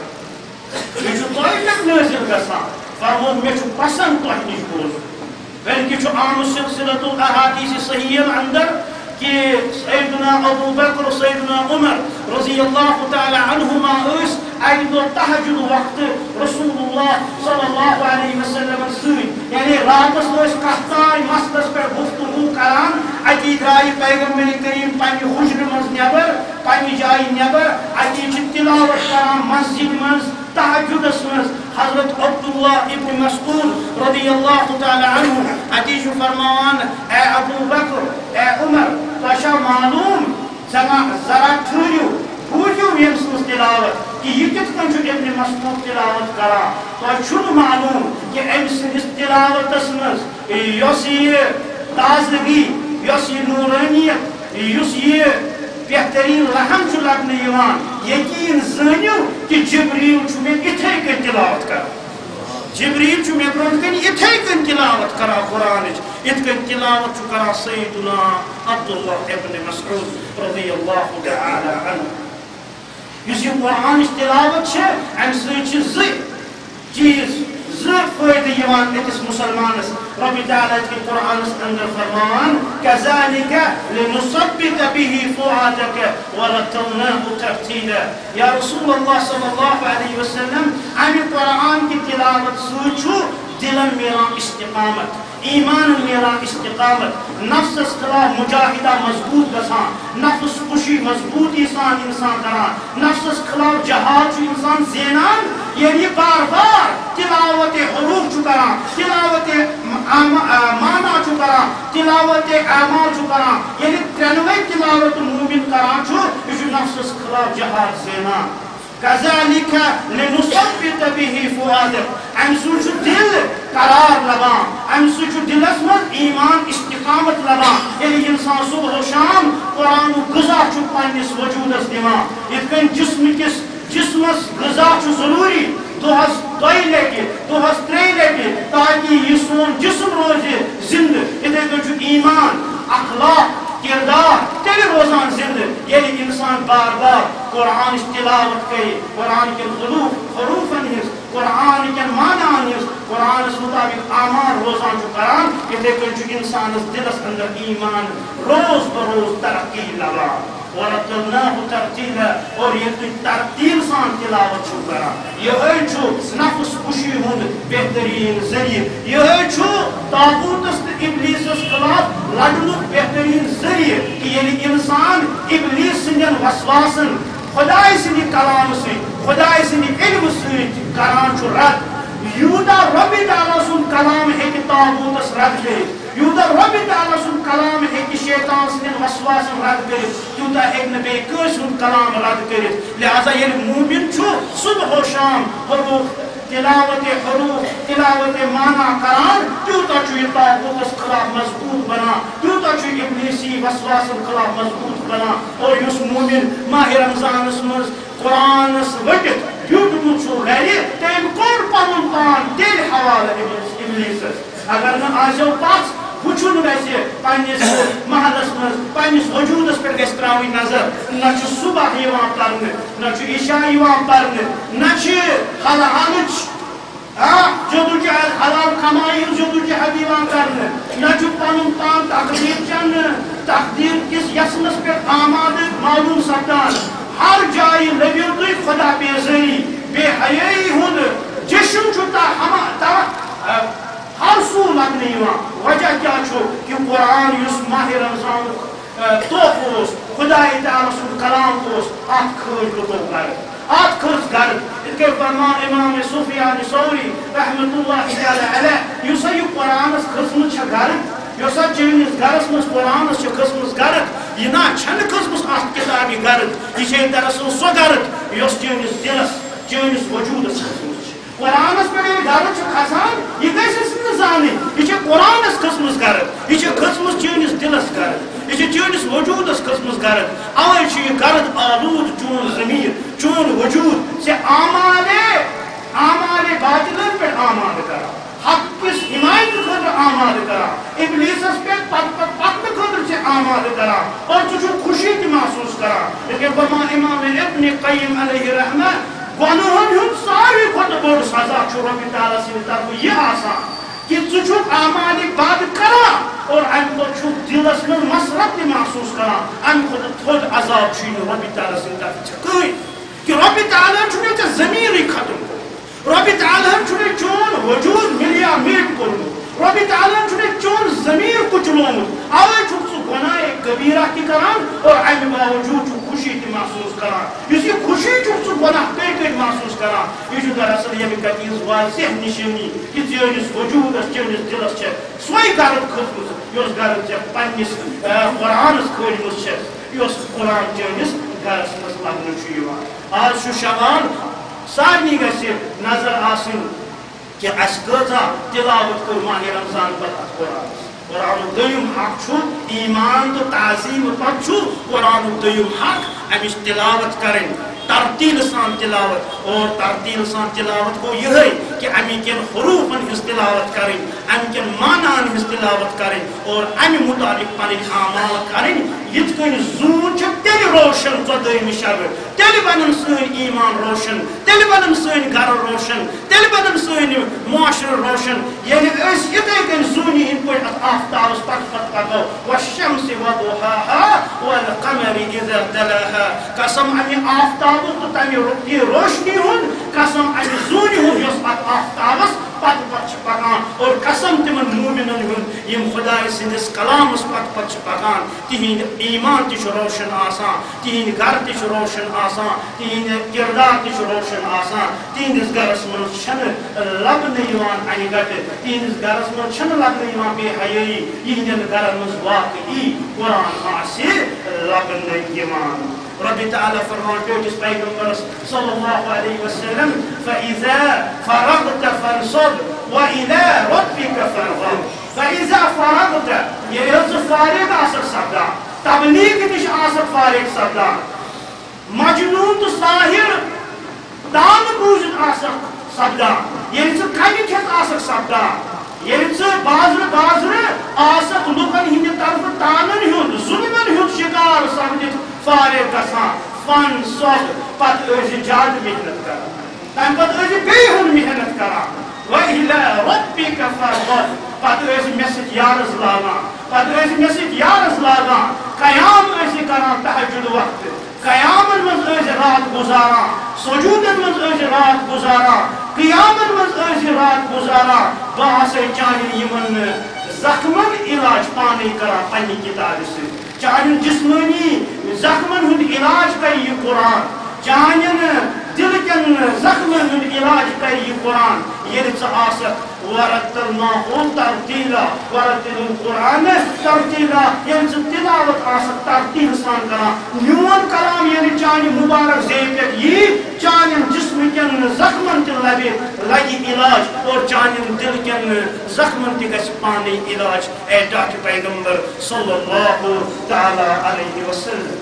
یہ توئی پہ نازل گژھان فرمو میں چھو پسند توہی نش بوزُن بلکہ چھو عام سلسلۃ الاحادیث صحیح اندر کہ سیدنا ابو بکر سیدنا عمر رضی اللہ تعالی عنہما اس عید و تہجد وقت رسول اللہ صلی اللہ علیہ وسلم سۭتۍ یعنی راتس ٲسۍ کتھان مسلس پٮ۪ٹھ گفتگو کران اتی درٛایہِ پیغمبر کریم پننہِ حجرٕ منٛز نٮ۪بر پننہِ جایہِ نٮ۪بر اتی چھِ تلاوت کران مسجد منٛز تہجدس منٛز حضرت عبداللہ ابن مسعود رضی اللہ تعالی عنہ اتی چھُ فرماوان اے ابو بکر اے عمر تۄہہِ چھا معلوم ذرا ٹھہرِو بوٗزِو ییٚمہِ سٕنٛز تلاوت کہ یہ کت کن ابن مسعود تلاوت کران تو چھُنہٕ معلوم کہ أمۍ سٕنٛدِس تلاوتس منٛز یۄس یہ تازگی یس یہ نورانیت یس یہ بہترین لحم چھ لبنہ یوان یقین زانیو کہ جبریل چھ میں اتھے کن تلاوت کر جبریل چھ میں برونٹ کن اتھے کن تلاوت کرا قرآن ات کن تلاوت چھ کرا سیدنا عبداللہ ابن مسعود رضی اللہ تعالی عنہ یس یہ قرآن تلاوت چھ ام سی زی چیز زی فائدہ یوان اکس مسلمانس رب تعالی کے قرآن اندر فرمان كذلك لنثبت به فؤادك ورتلناه ترتیلا یا رسول اللہ صلی اللہ علیہ وسلم ہم قرآن کی تلاوت سوچو دلن میرا استقامت ایمان میرا استقامت نفس خلاف مجاہدہ مضبوط گسان نفس خوشی مضبوطی سان انسان کران نفس خلاف جہاد چو انسان زینان یعنی بار بار تلاوت حروف چو کران تلاوت مانا چو کران تلاوت اعمال چو کران یعنی ترنوے تلاوت مومن کران چو یہ نفس خلاف جہاد زینان كذلك لنثبت به فؤادك ام سوچ دل قرار لبان ام سوچ دل اسمت ایمان استقامت لبان یعنی انسان صبح و شام قرآن و غذا چھ پنس وجودس دان اتن جسم کس جسمس غذا چھ ضروری دہس دۄیہِ لٹہِ دہس ترٛیٚیہِ لٹہِ تاکہ یہ سون جسم روزِ زندہ اتھے کن چھ ایمان اخلاق کردار تیل روزان زندہ یعنی انسان بار بار قرآن تلاوت کرے قرآن کے حروف حروفن ہز قرآن کے معنان ہز قرآن اس مطابق اعمال روزان چھ کران اتھے کن چھ انسان دلس اندر ایمان روز بروز ترقی لبان ورتلناه ترتیلا اور یہ ترتیل سان تلاوت چھ کران یہ چھ نفس خوشی ہند بہترین ذریعہ یہ چھ طاغوتس تہ ابلیسس خلاف لڑنک بہترین ذریعہ کہ یعنی انسان ابلیس سندین وسواسن خدای سندی کلام سی خدای سندی علم سی کران چھ رد یودا رب تعالی سن کلام ہے کہ طاغوتس رد کرے یودا رب تعالی سن کلام ہے کہ شیطان سندین وسواسن رد کرے یودا ہے نبی کس سن کلام رد کرے لہذا یہ مومن چھ صبح و شام حروف تلاوت حروف تلاوت معنی کران تیوتا چھ یہ طاغوتس خلاف مضبوط بنا تیوتا چھ ابلیسی وسواسن خلاف مضبوط بنا اور یس مومن ماہ رمضانس مز قرآنس وٹت بیوٹمت چھ گھر تم کور پن پان دل حوالہ ابلیسس اگر نہ آسو پس وچھن گھے پنس محلس مز پنس وجودس پہ گھس تراوی نظر نہ صبح یوان کرنے نہ عشاء یوان کرنے نہ حلالچ جدوجہد حلال کمائی جدوجہد یوان کرنے نہ پن پان تقدیر چن تقدیر کس یسنس پہ آماد معلوم سپدان ہر جائے لبیو تھی خدا بیزاری بے حیائی ہند جشن چھتا ہما ہر سو لگنے یوان وجہ کیا چھو کہ قرآن یس ماہ رمضان توف اس خدا تعالی سن کلام اس ات کھج لطو کر ات کھج گر کہ فرمان امام سفیان ثوری رحمت اللہ تعالی علیہ یس یہ قرآن اس قسم چھ گر یس چنس گرس مز قرآن چھ قسم گر یہ نا چھن قسم ات کتاب گر یہ دراصل سو گر یس چنس دلس چنس وجودس قرآن پہ گر کھسان یہ گھس زان یہ قرآن قسم گر یہ قسم چنس دلس گر یہ چنس وجودس قسم گر اوے یہ گرد آلود چون ضمیر چون وجود سے آمال آمال باطلن پہ آمال کرا حق کس حمایت خاطر آمال کرا ابلیسس پہ پتن خاطر سے آمال کرا اور تجھو خوشی کی محسوس کرا لیکن فرمان امام ابن قیم علیہ رحمہ گناہن ہن ساری کھوتہ بوڑ سزا چھو رب تعالی سن طرف یہ آسان کہ ژٕ چھُکھ اعمال بد کران اور امہ پتہٕ چھُکھ دلس منٛز مسرت تہِ محسوس کران امہ کھۄتہٕ تھوٚد عذاب چھُے نہٕ رۄبہِ تعالیٰ سٕنٛدِ طرفہٕ ژےٚ کٕہٕنۍ کہ رۄبہِ تعالیٰ چھُنہٕ ژےٚ زمیٖنٕے ختم کوٚرمُت رۄبہِ تعالیٰ چھُنہٕ چون وجوٗد مِلیا میٹ کوٚرمُت رۄبہِ تعالیٰ چھُنہٕ چون ضمیٖر کُچلومُت اوے چھُکھ ژٕ گۄناہ کبیرہ تہِ کران اور امہ باوجوٗد چھُکھ خوشی تہِ محسوس کران یُس یہِ خوشی چھُکھ ژٕ گۄناہ کٔرۍ کٔرۍ محسوس کران یہِ چھُ دراصل ییٚمہِ کتھ ہٕنٛز واضح نشٲنی کہ چٲنِس وجوٗدس چٲنِس دلس چھےٚ سۄے گرد کھٔژمٕژ یۄس گرد ژےٚ پننِس قرآنس کھٲجمٕژ چھےٚ یۄس قرآن چٲنِس گرس منٛز لبنہٕ چھُ یِوان آز چھُ شبان سارنٕے گژھِ نظر آسٕنۍ کہ اس کتا تلاوت کر ماہ رمضان پتہ قرآن قرآن دویم حق چھو ایمان تو تعظیم پت چھو قرآن دویم حق امش تلاوت کریں ترتیل سان تلاوت اور ترتیل سان تلاوت کو یہ ہے کہ امی کن حروفن ہز تلاوت کریں ام کن معنان ہز تلاوت کریں اور امی مطابق پنن اعمال کریں یت کن زون چھ تیل روشن ژۄدٲہمہِ شب تیل بنن سن ایمان روشن تیل بنن سن گھر روشن تیل بنن سن معاشر روشن یعنی اس یتھے کن زونی ہن پٲٹھۍ اتھ آفتابس پتہٕ پتہٕ پکو والشمس وضحاها والقمر اذا تلاها قسم امی آفتاب تو تمہ یہ روشنی ہن قسم امی زونی ہن یس اتھ آفتابس پتہ پتہ پکان اور قسم تمن مومنن ہن یم خدا سندس کلامس پتہ پتہ پکان تہند ایمان تہ روشن آسان تہند گھر تہ روشن آسان تہند کردار تہ روشن آسان تہندس گھرس من چھن لبنہ یوان انہ گٹ تہندس گھرس من چھن لبنہ یوان بے حیائی یہندن گھرن من واقعی قرآن آسہ لبنہ یوان رب تعالی فرمان پیغمبر پیغمبر صلی اللہ علیہ وسلم فاذا فرغت فانصب والى ربك فارغب فاذا فرغت یہ رز فارغ آسر سپدا تبلیغ نش آسر فارغ سپدا مجنون تو ساحر دان بوزت آسر سپدا یہ ژٕ کنہِ کھٮ۪تھ آسکھ سپدا ییٚلہِ ژٕ بازرٕ بازرٕ آسکھ لُکن ہٕنٛدِ طرفہٕ تانن ہُنٛد ظُلمن ہُنٛد شِکار سپدِتھ فارغ گژھان فن صب پتہٕ ٲسۍ زیادٕ محنت کران تمہِ پتہٕ ٲسۍ بیٚیہِ ہُن محنت کران وإلى ربك فارغب پتہٕ ٲسۍ مےٚ سۭتۍ یارس لاگان پتہٕ ٲسۍ مےٚ سۭتۍ یارس لاگان قیام ٲسۍ کران تہجد وقتہٕ قیامن منٛز ٲسۍ رات گُزاران سجوٗدن منٛز ٲسۍ رات گُزاران قیامن منٛز ٲسۍ رات گُزاران بہٕ ہسا چانٮ۪ن یِمن زخمن علاج پانے کران پننہِ کتابہِ سۭتۍ چانٮ۪ن جسمٲنی زخمن ہُنٛد علاج کرِ یہِ قرآن چانٮ۪ن دل کٮ۪ن زخمن ہُنٛد علاج کرِ یہِ قرآن ییٚلہِ ژٕ آسکھ ورتلناه ترتیلا ورتل القرآن ترتیلا ییٚلہِ ژٕ تلاوت آسکھ ترتیل سان کران میون کلام ییٚلہِ چانہِ مُبارک زیٚیہِ پٮ۪ٹھ یی چانٮ۪ن جسمہٕ کٮ۪ن زخمن تہِ لبہِ لگہِ علاج اور چانٮ۪ن دل کٮ۪ن زخمن تہِ گژھِ پانے علاج اے ڈاکٹر پیغمبر صلی اللہ تعالی علیہ وسلم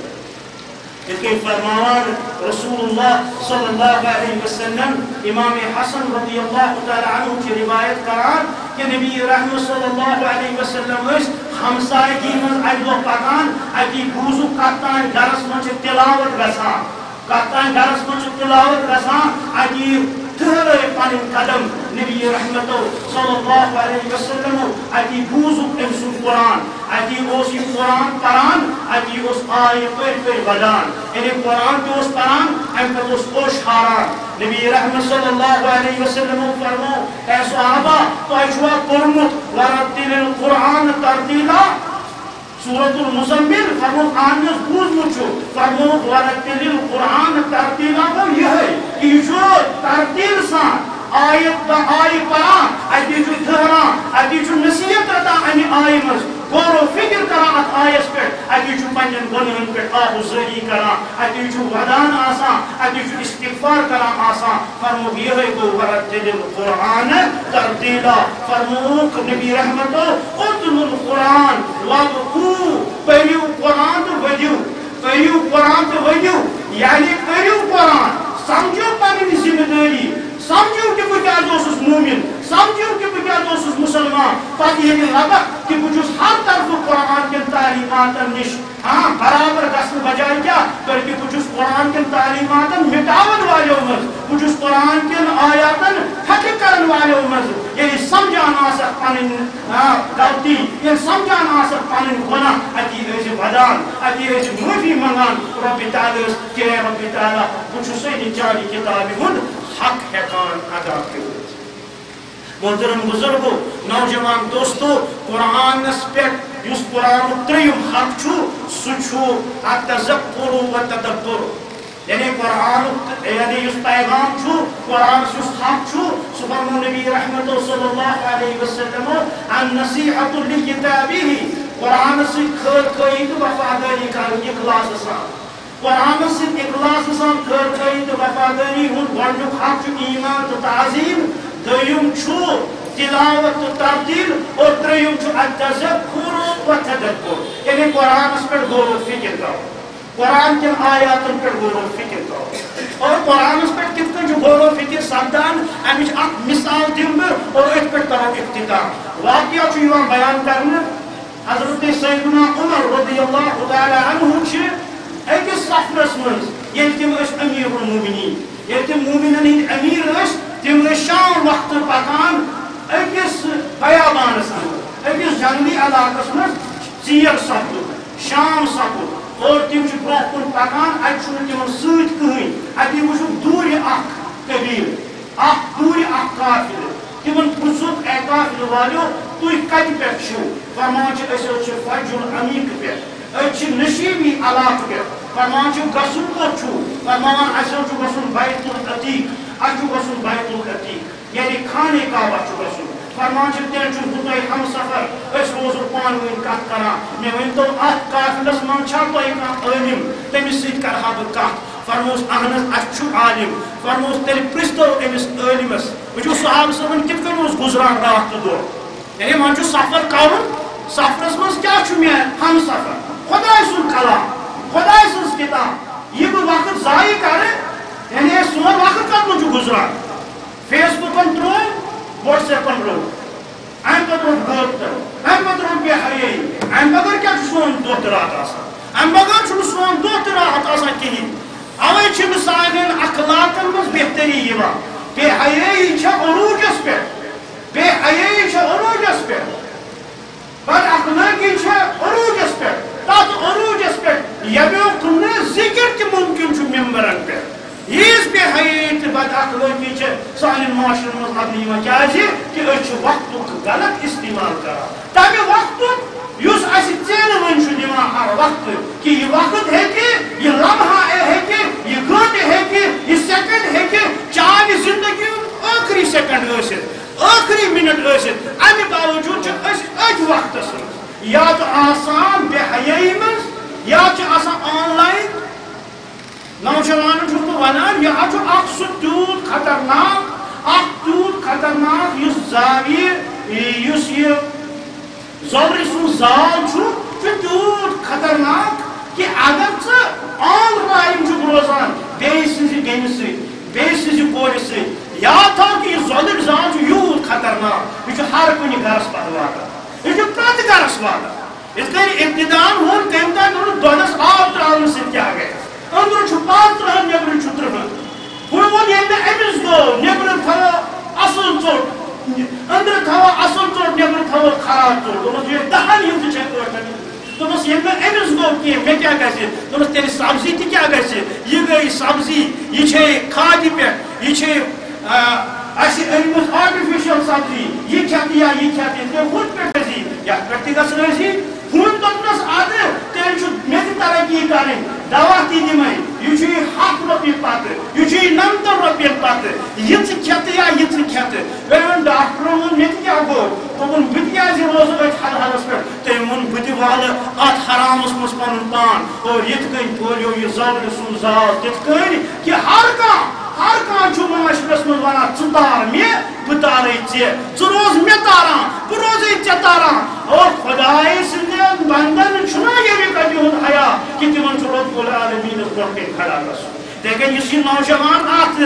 کہ فرمان رسول اللہ صلی اللہ علیہ وسلم امام حسن رضی اللہ تعالی عنہ کی روایت کران کہ نبی رحمت صلی اللہ علیہ وسلم اس ہمسائگی من اجو پکان اتی بوزو کتان گرس من تلاوت گسان کتان گرس من تلاوت گسان اتی تھرے پنن قدم نبی رحمت صلی اللہ علیہ وسلم اتی بوزو امسو قرآن اتی اس یہ قرآن پران اتی اس آئے پر پر ودان یعنی قرآن تو اس پران ام پر اس اوش حاران نبی رحمت صلی اللہ علیہ وسلم فرمو اے صحابہ تو اجوا قرمت ورتل القرآن ترتیلا سورة المزمل فرمو آنیس بوز مچو فرمو ورتل القرآن ترتیلا وہ یہ ہے کہ جو ترتیل سان آیت با آئی پران اتی جو دھران اتی جو نصیحت رتا امی آئی مز غور و فکر کران ات آیس پر اتی جو پنجن گنہن پر آہو زری کران اتی جو ودان آسان اتی جو استغفار کران آسان فرمو یہ ہے کہ ورتل القرآن ترتیلا فرمو نبی رحمتو اتل القرآن وابقو پہلیو قرآن تو وجیو پہلیو قرآن تو وجیو یعنی پہلیو قرآن سمجھو پنی ذمہ داری سمجھو کہ بہ کیا دوسس مومن سمجھو کہ بہ کیا دوسس مسلمان پتہ یہ لگت کہ بچس ہر طرف قرآن کن تعلیمات نش ہاں برابر گھن بجائے کیا بلکہ بچس قرآن کن تعلیمات مٹاون والو مز بچس قرآن کن آیاتن فتح کرن والو مز یعنی سمجھان آسک پنن غلطی یعنی سمجھان آسک پنن گناہ اتی ایز ودان اتی ایز معافی منگان رب تعالی کہ رب تعالی بچس چانی کتاب ہند حق ہیکان ادا کرت محترم بزرگو نوجوان دوستو قرآن نسپیٹ یس قرآن تریم حق چھو سچو التذکر و تدبر یعنی قرآن یعنی یس پیغام چھو قرآن سس حق چھو سبحان نبی رحمت صلی اللہ علیہ وسلم عن نصیحت لکتابی قرآن سے خیر خید وفاداری کا اخلاص سان قرآن سے اخلاص سان خیر خید وفاداری ہن گۄڈنیُک حق چھُ ایمان تہٕ تعظیم دویم چھو تلاوت و ترتیل اور تریم چھو التذکر و تدبر یعنی قرآن اس پر غور و فکر کرو قرآن کن آیاتن پر غور و فکر کرو اور قرآن اس پر کتنا جو غور و فکر سپدان امیچ اک مثال دیم اور ات پر کرو اختتام واقعہ چھو یوان بیان کرنا حضرت سیدنا عمر رضی اللہ تعالی عنہ چھ اکس سفرس منز یل تم اس امیر المومنین یل تم مومنن ہند امیر اس تم شام وقت پکان اکس بیابانس اندر اکس جنگلی علاقس منز ژیر سپد شام سپد اور تم برونٛہہ کُن پکان اتہ چھُنہٕ تمن سۭتۍ کٕہٕنۍ اتہِ وٕچھُکھ دوٗرِ اکھ قبیٖلہٕ اکھ دوٗرِ اکھ قافلہٕ تمن پرژھُکھ اے قافلہٕ والیو تُہۍ کتہِ پٮ۪ٹھ چھِو فرمان چھِ أسۍ حظ چھِ فج العمیق پٮ۪ٹھ أسۍ چھِ نشیٖبی علاقہٕ پٮ۪ٹھ فرمان چھِ گژھُن کوٚت چھُو فرمان اَسہِ حظ چھُ گژھُن بیت العتیق اَسہِ چھُ گژھُن بیت العتیق یعنی خانہ کعبہ چھُ گژھُن فرمان چھِ تیٚلہِ چھُس بہٕ تۄہہِ ہمسفر أسۍ روزو پانہٕ ؤنۍ کتھ کران مےٚ ؤنۍتو اتھ قافلس منٛز چھا تۄہہِ کانٛہہ عٲلِم تٔمِس سۭتۍ کرہا بہٕ کتھ فرموس اہن حظ اَسہِ چھُ عالِم فرموس تیٚلہِ پرٛژھتو أمِس عٲلِمس وٕچھِو صحابہٕ صٲبن کِتھ کٔنۍ اوس گُزران راتھ تہٕ دۄہ یعنی وۄنۍ چھُ سفر کرُن سفرس منٛز کیٛاہ چھُ مےٚ ہمسفر خۄداے سُنٛد کلام خۄداے سٕنٛز کِتاب یہِ بہٕ وقت ضایع کرٕ یعنی سون وقت کتھ منٛز چھُ گُزران فیس بُکن ترٛوو واٹس ایپن روٚٹ امہِ پتہٕ روٚٹ غٲبتن امہِ پتہٕ روٚٹ بے حیٲیی امہِ بغٲر کیٛاہ چھُ سون دۄہ تہٕ راتھ آسان امہِ بغٲر چھُنہٕ سون دۄہ تہٕ راتھ آسان کِہیٖنۍ اوے چھِ نہٕ سانٮ۪ن اخلاقن منٛز بہتری یِوان بے حیٲیی چھےٚ عروٗجس پٮ۪ٹھ بے حیٲیی چھےٚ عروٗجس پٮ۪ٹھ بد اخلٲقی چھےٚ عروٗجس پٮ۪ٹھ تتھ عروٗجس پٮ۪ٹھ یمیُک نہٕ ذِکر تہِ مُمکِن چھُ ممبرن پٮ۪ٹھ ییٖژ بے حیٲیی تہٕ بد اخلٲقی چھےٚ سانٮ۪ن معاشرن منٛز لبنہٕ یِوان کیٛازِ کہِ أسۍ چھِ وقتُک غلط استعمال کران تمہِ وقتُک یُس اَسہِ ژیٖنہٕ وۄنۍ چھُ دِوان ہر وقتہٕ کہِ یہِ وقت ہیٚکہِ یہِ لمحہ ہیٚکہِ یہِ گٲنٛٹہٕ ہیٚکہِ یہِ سیکنڈ ہیٚکہِ چانہِ زندگی ہُنٛد ٲخری سیکنڈ ٲسِتھ ٲخری منٹ ٲسِتھ امہِ باوجوٗد چھِ أسۍ أتھۍ وقتس منٛز یا تہٕ آسان بے حیٲیی منٛز یا چھِ آسان آن لایِن نوجوانن چھُس بہٕ ونان یہِ حظ چھُ اکھ سُہ تیوٗت خطرناک اکھ تیوٗت خطرناک یُس زاویہِ یُس یہِ زۄلرِ سُنٛد زال چھُ چھُ تیوٗت خطرناک کہِ اگر ژٕ آن لایِن چھُکھ روزان بیٚیہِ سٕنٛزِ بیٚنہِ سۭتۍ بیٚیہِ سٕنٛزِ کورِ سۭتۍ یاد تھاو کہِ یہِ زۄلٕر زال چھُ یوٗت خطرناک یہِ چھُ ہر کُنہِ گرس پتہٕ واتان یہِ چھُ پرٛٮ۪تھ گرس واتان یِتھ کٔنۍ ابتدان ووٚن تٔمۍ تانۍ ووٚن دۄدس آب ترٛاونہٕ سۭتۍ کیٛاہ گژھِ أنٛدرٕ چھُ پانٛژھ تٕرٛہن نیٚبرٕ چھُ تٕرٛہن ہُہ ووٚن ییٚلہِ نہٕ أمِس گوٚو نیٚبرٕ تھاوو اصٕل ژوٚٹ أنٛدرٕ تھاوو اصٕل ژوٚٹ نیٚبرٕ تھاوو خراب ژوٚٹ دوٚپمس ییٚلہِ دہن یِم تہِ چھےٚ ٲٹھن دوٚپمس ییٚلہِ نہٕ أمِس گوٚو کینٛہہ مےٚ کیٛاہ گژھِ دوٚپمس تیٚلہِ سبزی تہِ کیٛاہ گژھِ یہِ گٔے سبزی یہِ چھے کھادِ پٮ۪ٹھ یہِ چھے اَسہِ أنۍمٕژ آرٹِفِشل سبزی یہِ کھٮ۪تھ یا یہِ کھٮ۪تھ یِتھ کٔنۍ ہُتھ پٮ۪ٹھ ٲسی یتھ پٮ۪ٹھ تہِ گژھِ ٲسی ہُنٛد دوٚپنس ادٕ تیٚلہِ چھُ مےٚ تہِ ترقی کرٕنۍ دوا تہِ دِمے یہِ چھُ یہِ ہتھ رۄپیہِ پتہٕ یہِ چھُ یہِ نمتن رۄپین پتہٕ یہِ ژٕ کھٮ۪تہٕ یا یہِ ژٕ کھٮ۪تہٕ وۄنۍ ووٚن ڈاکٹرو ووٚن مےٚ تہِ کیٛاہ گوٚو دوٚپُن بہٕ تہِ کیٛازِ روزٕ أتھۍ حلحلس پٮ۪ٹھ تٔمۍ ووٚن بہٕ تہِ والہٕ اتھ حرامس منٛز پنُن پان اور یِتھ کٔنۍ پھٲلیو یہِ زۄلرِ سُنٛد زال تِتھ کٔنۍ کہِ ہر کانٛہہ ہر کانٛہہ چھُ معاشرس منٛز ونان ژٕ تار مےٚ بہٕ تارے ژےٚ ژٕ روز مےٚ تاران بہٕ روزے ژےٚ تاران اور خۄداے سٕنٛدٮ۪ن بنٛدن چھُنا ییٚمہِ کتہِ ہُنٛد حیا کہِ تِمن چھُ رۄب العالمیٖنس برٛونٛہہ کَنہِ کھڑا گژھُن یِتھٕے کٔنۍ یُس یہِ نوجوان اتھ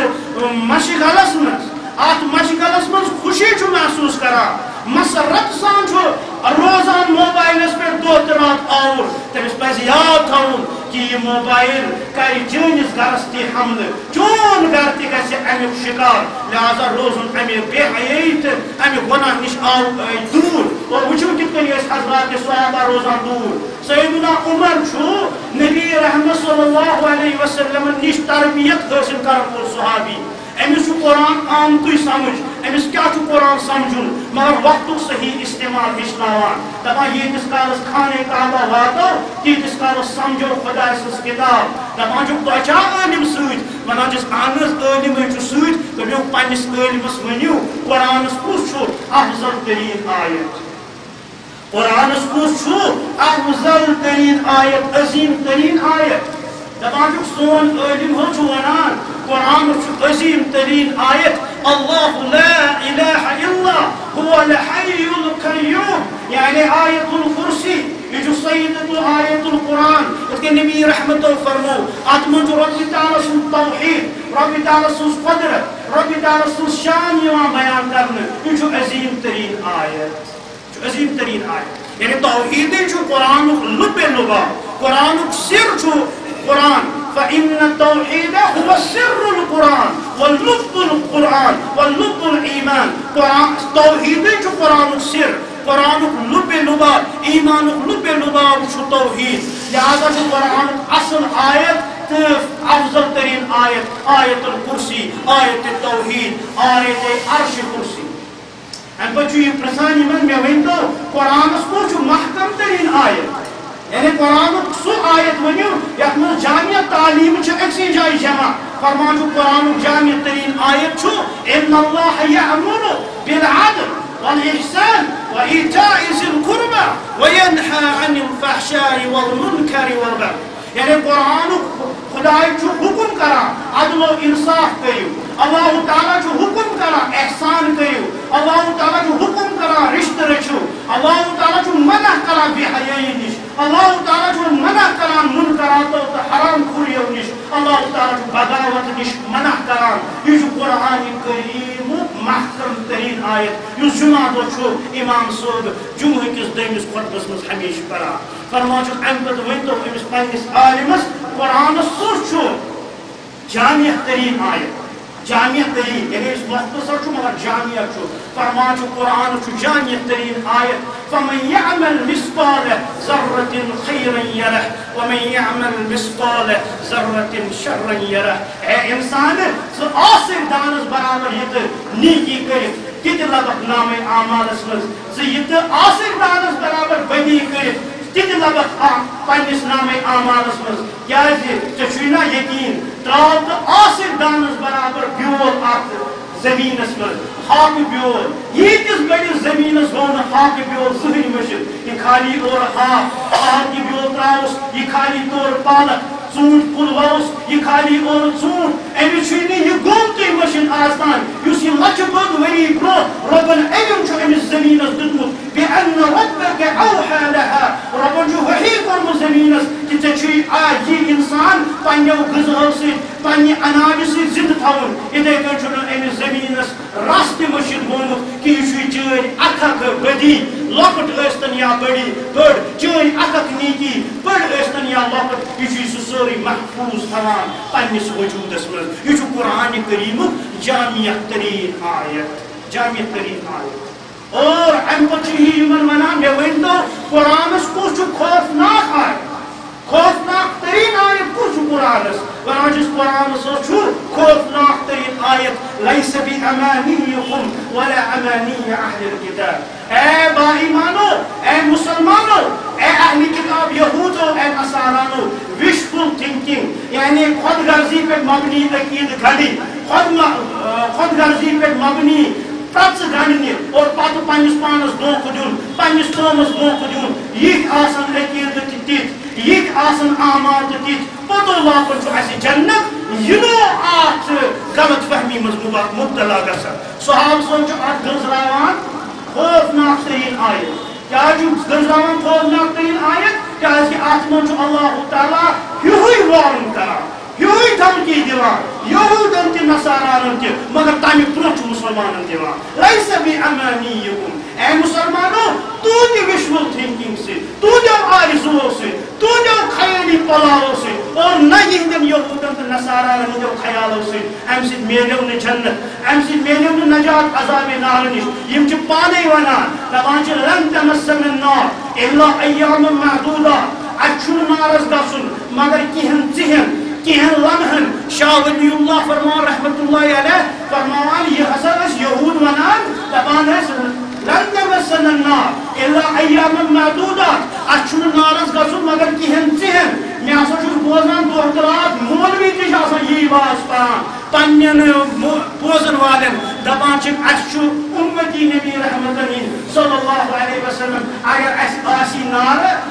مشغلس منٛز اتھ مشغلس منٛز خوشی چھُ محسوٗس کران مسرت سان چھُ روزان موبایلس پٮ۪ٹھ دۄہ تہٕ راتھ آوُر تٔمِس پزِ یاد تھاوُن کہِ یہِ موبایل کرِ چٲنِس گرس تہِ حملہٕ چون گرٕ تہِ گژھِ امیُک شِکار لہذا روزُن امہِ بے حیٲیی تہٕ امہِ گۄناہ نِش آو دوٗر اور وٕچھِو کِتھ کٔنۍ ٲسۍ حضرات صحابہ روزان دوٗر سیدنا عمر چھُ نبی رحمت صلی اللہ علیہ وسلمن نِش تربیت حٲصِل کرن وول صحابی أمِس چھُ قرآن آمتُے سمجھ أمِس کیٛاہ چھُ قرآن سمجھُن مگر وقتُک صحیح استعمال ہیٚچھناوان دپان ییٖتِس کالس خانہ کعبہ واتو تیٖتِس کالس سمجھو خۄداے سٕنٛز کِتاب دپان چھُکھ تۄہہِ چھا عٲلِم سۭتۍ ونان چھِس اہن حظ عٲلِمٕے چھُ سۭتۍ دوٚپمَکھ پننِس عٲلِمس ؤنِو قرآنس کُس چھُ افضل تریٖن آیت قرآنس کُس چھُ افضل تریٖن آیت عظیٖم تریٖن آیت دپان چھُکھ سون عٲلِم حظ چھُ ونان قرآن چھُ عظیٖم تریٖن آیت اللہ لا الہ الا هو الحی القیوم یعنی آیت الکرسی یہ جو سید آیت القرآن اس کے نبی رحمت و فرمو اتمن جو رب تعالیٰ سن توحید رب تعالیٰ سن قدرت رب تعالیٰ سن شان یوان بیان کرنے یہ جو عظیم ترین آیت جو عظیم ترین آیت یعنی توحید جو قرآن لب لبا قرآن سر جو قرآن فإن التوحيد هو سر القرآن واللب القرآن واللب الإيمان قرآن توحید جو قرآن سر قرآن لب لبا ایمان لب لبا شو توحید لہذا جو قرآن اصل آیت افضل ترین آیت آیت الکرسی آیت التوحید آیت عرش کرسی ان پر یہ پرسانی من میں ونتو قرآن اس کو جو محکم ترین آیت یعنی قرآن سو آیت ونیو یت من جامع تعلیم چھ اکسی جائی جمع فرمان جو قرآن جامع ترین آیت چھو ان اللہ یأمر بالعدل والإحسان وإيتاء ذي القربى وينهى عن الفحشاء والمنكر والبغي یعنی قرآن خدای جو حکم کرا عدل و انصاف کریو اللہ تعالیٰ جو حکم کرا احسان کریو اللہ تعالیٰ جو حکم کرا رشت رچو اللہ تعالیٰ جو منع کرا بے حیائی نش اللہ تعالیٰ جو منع کرا منکرات و حرام خوریو نش اللہ تعالیٰ جو بغاوت نش منع کرا یہ جو قرآن کریم محکم ترین آیت یہ جمعہ دو چھو امام صاحب جمعہ کس دینس خطبس مز ہمیشہ کرا فرما چھو امپت ونتو امس پنس عالمس قرآن سر چھو جامع ترین آیت جامع ترین یعنی اس مختصر چھو مگر جامع چھو فرما چھو قرآن چھو جامع ترین آیت فمن يعمل مثقال ذرة خيرا يره ومن يعمل مثقال ذرة شرا يره اے انسان سو آسر دانس برابر یہ نیکی کرت تیت لبک نام اعمال اسمز زیت آسر دانس برابر بدی کرت تیت لبک پنس نام اعمال اسمز کیا چچوینا یقین تراؤ تو آسر دانس برابر بیول آت زمین اسمز خاک بیول یہ کس بڑی زمین اس ہون خاک بیول زہری مشد یہ خالی اور خاک خاک بیول تراؤس یہ خالی طور پالک ژوٗنٛٹھ کُل ووس یہ خالی اور ژوٗنٛٹھ امی چھُنہٕ یہِ گوٚمتُے مٔشیٖن آسان یُس یہِ لچھِ بوٚد ؤری برٛونٛہہ رۄبن أمِم چھُ أمِس زٔمیٖنس دیُتمُت بِأَنَّ رَبَّكَ أَوْحَىٰ لَهَا رۄبن چھُ وحی کوٚرمُت زٔمیٖنس کہِ ژےٚ چھُے آ یہِ اِنسان پننیو غذہو سۭتۍ پننہِ اناجہِ سۭتۍ زِندٕ تھاوُن یِتھَے کٔنۍ چھُنہٕ أمِس زٔمیٖنس رس تہِ مٔشِد گوٚمُت کہِ یہِ چھُے چٲنۍ اکھ اکھ بدی لۄکٕٹ ٲسۍتن یا بٔڑی بٔڑ چٲنۍ اکھ اکھ نیکی بٔڑ ٲسۍتن یا لۄکٕٹ یہِ چھُے سُہ سورُے محفوظ تھاوان پننِس وجوٗدس منٛز یہ چھُ قرآن کریٖمُک جامع تریٖن آیت جامع تریٖن آیت اور امہِ پتہٕ چھِ یہِ یِمن ونان مےٚ ؤنۍتو قرآنس کُس چھُ خوفناک آیت خوفناک ترین آیت کُس چھُ قرآنس ونان چھِس قرآنس چھُ خوفناک ترین آیت لیس بِأَمانِيِّكُمْ ولا أماني أهل الكتاب اے با ایمانو اے مسلمانو اے اہل کتاب یہودو اے نصارانو وشفل تھنکنگ یعنی خود غرضی پہ مبنی عقید گھڑی خود غرضی پہ مبنی پرچ گھڑنی اور پتہ پنس پانس دھوکہ دن پنس قومس دھوکہ دن یہ آسان عقید تیت یہ آسان اعمال تیت پتہ واپن چھُ اسہِ جنت یِنو اتھ غلط فہمی مز مبتلا گژھان صحابہ صٲب چھُ اتھ گنزراوان خوفناک ترین آیت کیا گنزراوان خوفناک ترین آیت کیازِ اتھ منٛز چھُ اللہ تعالیٰ ہیُوٕے وارن کران ہیُوٕے دھمکی دِوان یہوٗدن تہِ نصارانن تہِ مگر تمہِ برونٛہہ چھُ مُسلمانن دِوان لیس بِأَمانِيِّكُمْ اے مسلمانو تُہنٛدِ وشفل تھنکنگ سۭتۍ تُہنٛدیو آرزوٗوو سۭتۍ تُہنٛدیو خیٲلی پلاوو سۭتۍ اور نہ یِہنٛدٮ۪ن یہوٗدن تہٕ نصارانن ہٕنٛدیو خیالو سۭتۍ امہِ سۭتۍ میلیو نہٕ جنت امہِ سۭتۍ میلیو نہٕ نجات عذابِ نار نِش یِم چھِ پانے ونان دپان چھِ لن تمسنا النار الا ایاما معدودات اتہِ چھُنہٕ نارس گژھُن مگر کینٛہن ژِہن کینٛہن لمحن شاہ ولی اللہ فرمان رحمت اللہ علیہ فرمان یہ ہسا ٲسۍ یہوٗد ونان دپان ٲسۍ لن تمسنا النار الا ایاما معدودات اتہِ چھُنہٕ نارس گژھُن مگر کینٛہن ژِہن مےٚ ہسا چھُس بوزان دۄہ تہٕ رات مولوی تہِ چھِ آسان یی واز پران پننٮ۪ن بوزن والٮ۪ن دپان چھِکھ اسہِ چھُ اُمتی نبی رحمتن صلی اللہ علیہ وسلم اگر اسہِ آسی نارٕ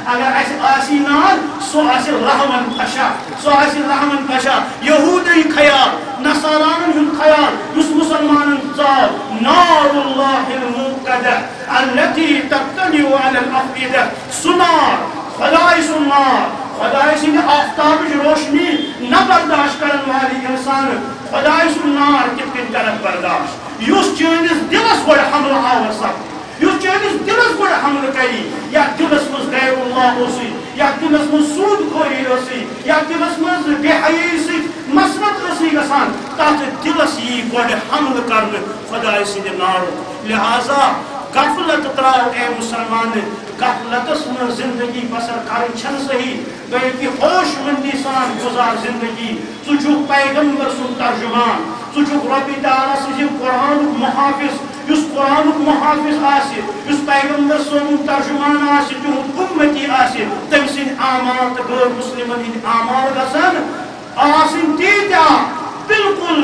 اگر ایسے آسی نار سو آسی رحمن پشا سو آسی رحمن پشا یہودی خیال نصاران ہن خیال اس مسلمان ذات نار اللہ الموقدہ التي تطلع على الافئدہ سنار خدای سنار خدای سن آفتاب روشنی نہ برداشت کرن والی انسان خدای سنار کت کن کرن برداشت یس چینس دلس گوڑ حمل آور سب یس چینس دلس گوڑ حمل کری یا دلس مز غیر اللہ اسی یا دلس مز سود خوری اسی یا دلس مز بے حیائی سی مسمت اسی گسان تاکہ دلس یہ گوڑ حمل کرن خدای سن نار لہذا غفلت تراو اے مسلمان غفلتس من زندگی بسر کرن چھن صحیح بلکہ ہوش مندی سان گزار زندگی ژٕ چھُکھ پیغمبر سُنٛد ترجمان ژٕ چھُکھ رۄبِ تعالیٰ سٕنٛزِ قرآنُک محافظ یُس قرآنُک محافظ آسہِ یُس پیغمبر سُنٛد ترجمان آسہِ تِہُنٛد اُمتی آسہِ تٔمۍ سٕنٛدۍ اعمال تہٕ غٲر مُسلمن ہٕنٛدۍ اعمال گژھن آسٕنۍ تیٖتیاہ بالکل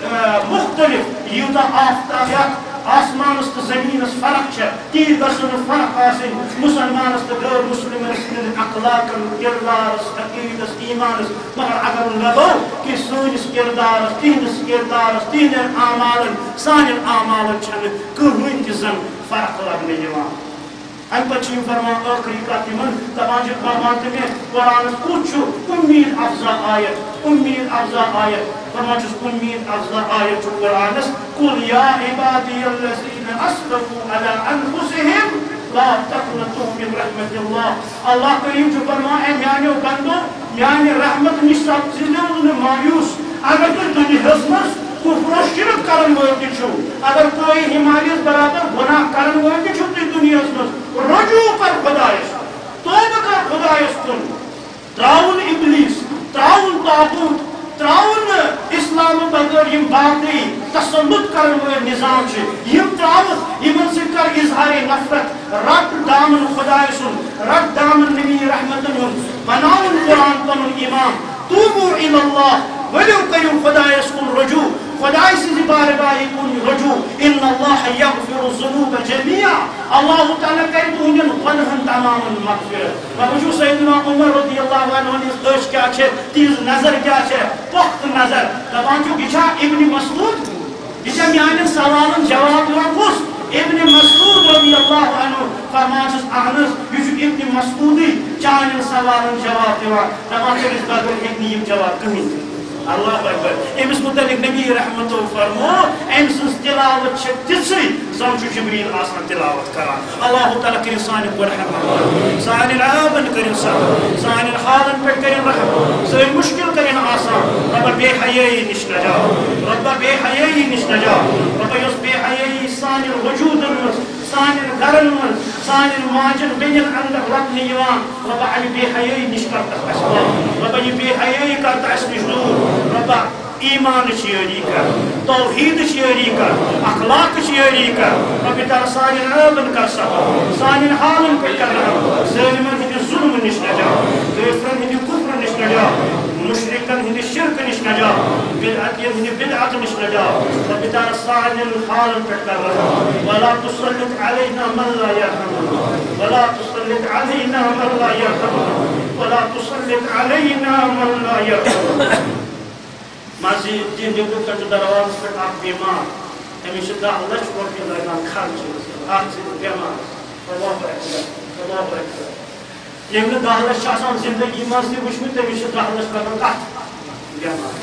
مختلف یوٗتاہ آفتاب آسمانس تو زمینس فرق ہے تیر گھن فرق آسن مسلمانس تو غیر مسلمس ہند اخلاقن کردارس عقیدس ایمانس مگر اگر لگو کہ سنس کردارس تہندس کردارس تہندین اعمالن سانن اعمالن چھن کہین تہ زن فرق لگنے یوان ام پتہ فرمان آخری کت تمن دپان فرمان تمہ قرآنس کت امید افزا آیت امید افزا آیت فرمان چھس امید افزا آیت قرآنس قل یا عبادی الذین اسرفوا علی انفسهم لا تقنطوا من رحمت اللہ اللہ کریم چھو فرمان اے میانیو بندو میانی رحمت نش سپزنو مایوس اگر تو دنیاہس مز کفر و شرک کرن وول تہ چھو اگر کوئی ہمالیس برابر گناہ کرن وول تہ چھو تہ دنیاہس مز رجوع کر خدایس توبہ کر خدایس کن تراون ابلیس تراون طاغوت تراون اسلام بغیر یم باقی تسلط کرن وول نظام چھ یم تراون یمن سۭتۍ کر اظہار نفرت رٹ دامن خدای سن رٹ دامن نبی رحمتن ہن بناون قرآن پنن امام توبوا الی اللہ ولو کریو خدایس کن رجوع خدای سٕنٛزِ بارگاہہِ کُن رجوع ان اللہ یغفر الذنوب جميعا اللہ تعالیٰ کرِ تُہنٛدٮ۪ن گۄنہن تمامن مغفرت وۄنۍ وٕچھو سیدنا عمر رضی اللہ عنہ ہٕنٛز أچھ کیٛاہ چھِ تِہنٛز نظر کیٛاہ چھِ پۄختہٕ نظر دپان چھُکھ یہِ چھا ابن مسعود یہِ چھا میانٮ۪ن سوالن جواب دِوان کُس ابن مسعود رضی اللہ عنہ فرمان چھُس اہن حظ یہِ چھُ ابن مسعودٕے چانٮ۪ن سوالن جواب دِوان دپان تٔمِس بغٲر ہیٚکہِ نہٕ یِم جواب کٕہٕنۍ دِتھ اللہ اکبر امس متعلق نبی رحمتو فرمو ام سن تلاوت چھ تِژھٕے زن چھُ جبریل آسان تلاوت کران اللہ تعالیٰ کٔرِن سانہِ گۄنہن سانٮ۪ن عیبن کٔرِن صبر سانٮ۪ن حالن پٮ۪ٹھ کٔرِن رحم سٲنۍ مُشکل کٔرِن آسان رۄبا بے حیٲیی نِش نجات رۄبا بے حیٲیی نِش نجات رۄبا یۄس بے حیٲیی سانٮ۪ن وجوٗدن منٛز سانٮ۪ن گرن منٛز سانٮ۪ن ماجن بیٚنٮ۪ن انٛدر لبنہٕ یِوان رۄبا امہِ بے حیٲیی نِش کر تہٕ اَسہِ پاک رۄبا یہِ بے حیٲیی کر تہٕ اَسہِ نِش دوٗر رۄبا ایٖمانٕچ یٲری کر توحیٖدٕچ یٲری کر اخلاقٕچ یٲری کر رۄبہِ تعالیٰ سانٮ۪ن عٲبن کر صبر سانٮ۪ن حالن پٮ۪ٹھ کر رحم ظٲلمن ہٕنٛدِ ظُلمہٕ نِش نجات کٲفرن ہٕنٛدِ کُفرٕ نِش نجات مشرکن ہٕنٛدِ شرکہٕ نِش نجات بدعتین ہٕنٛدِ بدعت نِش نجات رۄبہِ تعالیٰ سانٮ۪ن حالن پٮ۪ٹھ کر رحم ولا تسلط علینا من لا یرحمنا ولا تسلط علینا من لا یرحمنا ولا تسلط علینا من لا یرحمنا مسجد دین دیوک کٹ دروازس پہ اخ بیمار امس دہ لچھ رۄپیہِ لگان خرچ اتھ بیمار اللہ اکبر اللہ اکبر یم نہٕ دہ لچھ آسان زندگی منٛز تہِ وٕچھمٕتۍ تٔمِس چھِ دہ لچھ لگان کتھ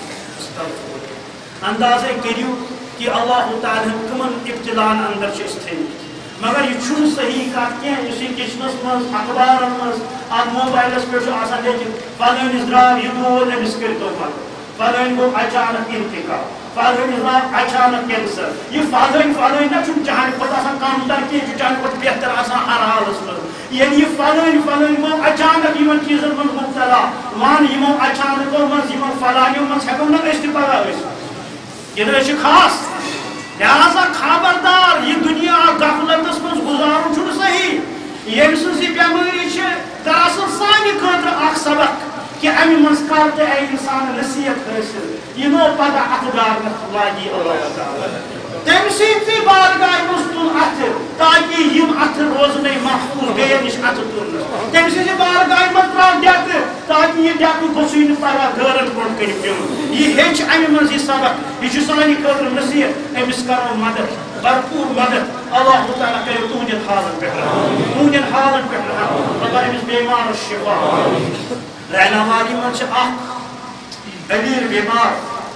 بیمار اندازے کٔرِو کہ اللہ تعالیٰ کمن ابتلان اندر چھِ أسۍ تھٲمٕتۍ مگر یہ چھُنہٕ صحیح کتھ کینٛہہ یُس یہِ کچنس منٛز اخبارن منٛز اتھ موبایلس پٮ۪ٹھ چھُ آسان لیکھِتھ فلٲنِس درٛاو یہِ دود أمِس کٔرۍتو مدد فلٲنۍ گوٚو اچانک انتقال فلٲنِس درٛاو اچانک کینسر یہِ فلٲنۍ فلٲنۍ نہ چھُنہٕ چانہِ کھۄتہٕ آسان کم تر کینٛہہ یہِ چھُ چانہِ کھۄتہٕ بہتر آسان ہر حالس منٛز ییٚلہِ یہِ فلٲنۍ فلٲنۍ گوٚو اچانک یِمن چیٖزن منٛز مُبتلا وَن یِمو اچانکو منٛز یِمن فلانیو منٛز ہٮ۪کو نہٕ أسۍ تہِ پگاہ ٲسِتھ کِنہٕ أسۍ چھِ خاص لہذا خبردار یہ دنیا غفلتس منٛز گُزارُن چھُنہٕ صحیح ییٚمہِ سٕنٛز یہِ بٮ۪مٲرۍ چھِ دراصل سانہِ خٲطرٕ اکھ سبق کہ امہِ منٛز کر تہِ اے انسان نصیحت حٲصِل یہِ نو پگاہ اتھٕ دارنس لاگی اللہ تعالیٰ تم سی بارگاہ مز تل اتھ تاکہ یم اتھ روزنے محفوظ بیٚیَن نِش اتھ تلنس تم سی بارگاہ مز تراو ڈیٚکہٕ تاکہ یہ ڈیٚکہٕ گوٚژھُے نہٕ پگاہ غٲرن برونٛٹھ کٔنۍ پیوٚن یہ ہیٚچھ امہِ منٛز یہ سبق یہ چھُ سانہِ خٲطرٕ نصیحت أمِس کرو مدد بھرپور مدد اللہ تعالیٰ کرو تُہنٛدٮ۪ن حالن پٮ۪ٹھ تُہنٛدٮ۪ن حالن پٮ۪ٹھ رۄبا أمِس بیمارس شفا رعنا والی منٛز چھِ اکھ دلیٖل بیمار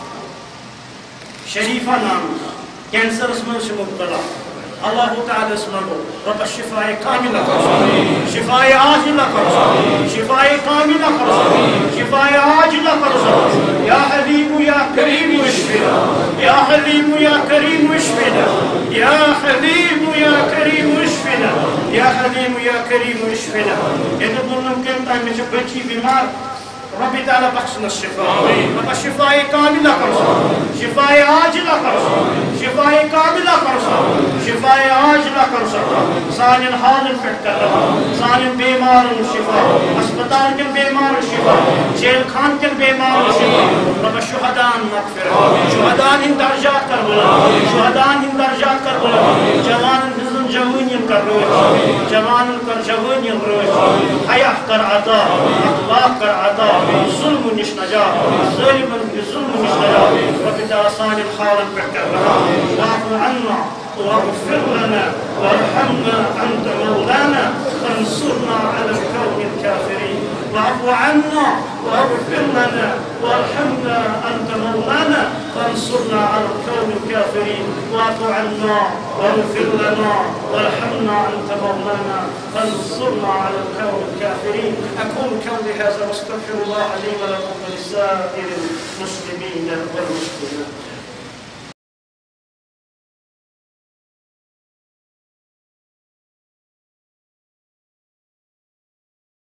شریفہ نام کینسرس منٛز چھِ مبتلا اللہ تعالیٰ اس منگو رب شفاء کاملہ کرو شفاء عاجلہ کرو شفاء کاملہ کرو شفاء عاجلہ کرو یا حلیم یا کریم اشفنا یا حلیم یا کریم اشفنا یا حلیم یا کریم اشفنا یا حلیم یا کریم اشفنا یہ تو ممکن تھا مجھے بچی بیمار رب تعالیٰ بخشنا شفا رب شفاء کاملہ کرو شفاء عاجلہ کرو شفاء کاملہ کرو شفاء عاجلہ کرو سانن حالن پٮ۪ٹھ کر سانن بیمارن شفا اسپتال کن بیمارن شفا جیل خان کن بیمارن شفا رب شہدان مغفرت شہدان ہند درجات کر بلند شہدان ہند درجات کر بلند جوانن ہزن جوانین کر روز جوانن کر جوانین روز حیا کر عطا اخلاق کر عطا ظلم نش نجات ظالمن ظلم نش نجات رب تعالیٰ سانن حالن پٮ۪ٹھ کر واعف عنا واغفر لنا وارحمنا انت مولانا فانصرنا على القوم الكافرين واعف عنا واغفر لنا وارحمنا انت مولانا فانصرنا على القوم الكافرين واعف عنا واغفر لنا وارحمنا انت مولانا فانصرنا على القوم الكافرين. اقول قولي هذا واستغفر الله لي ولكم ولسائر المسلمين والمسلمات.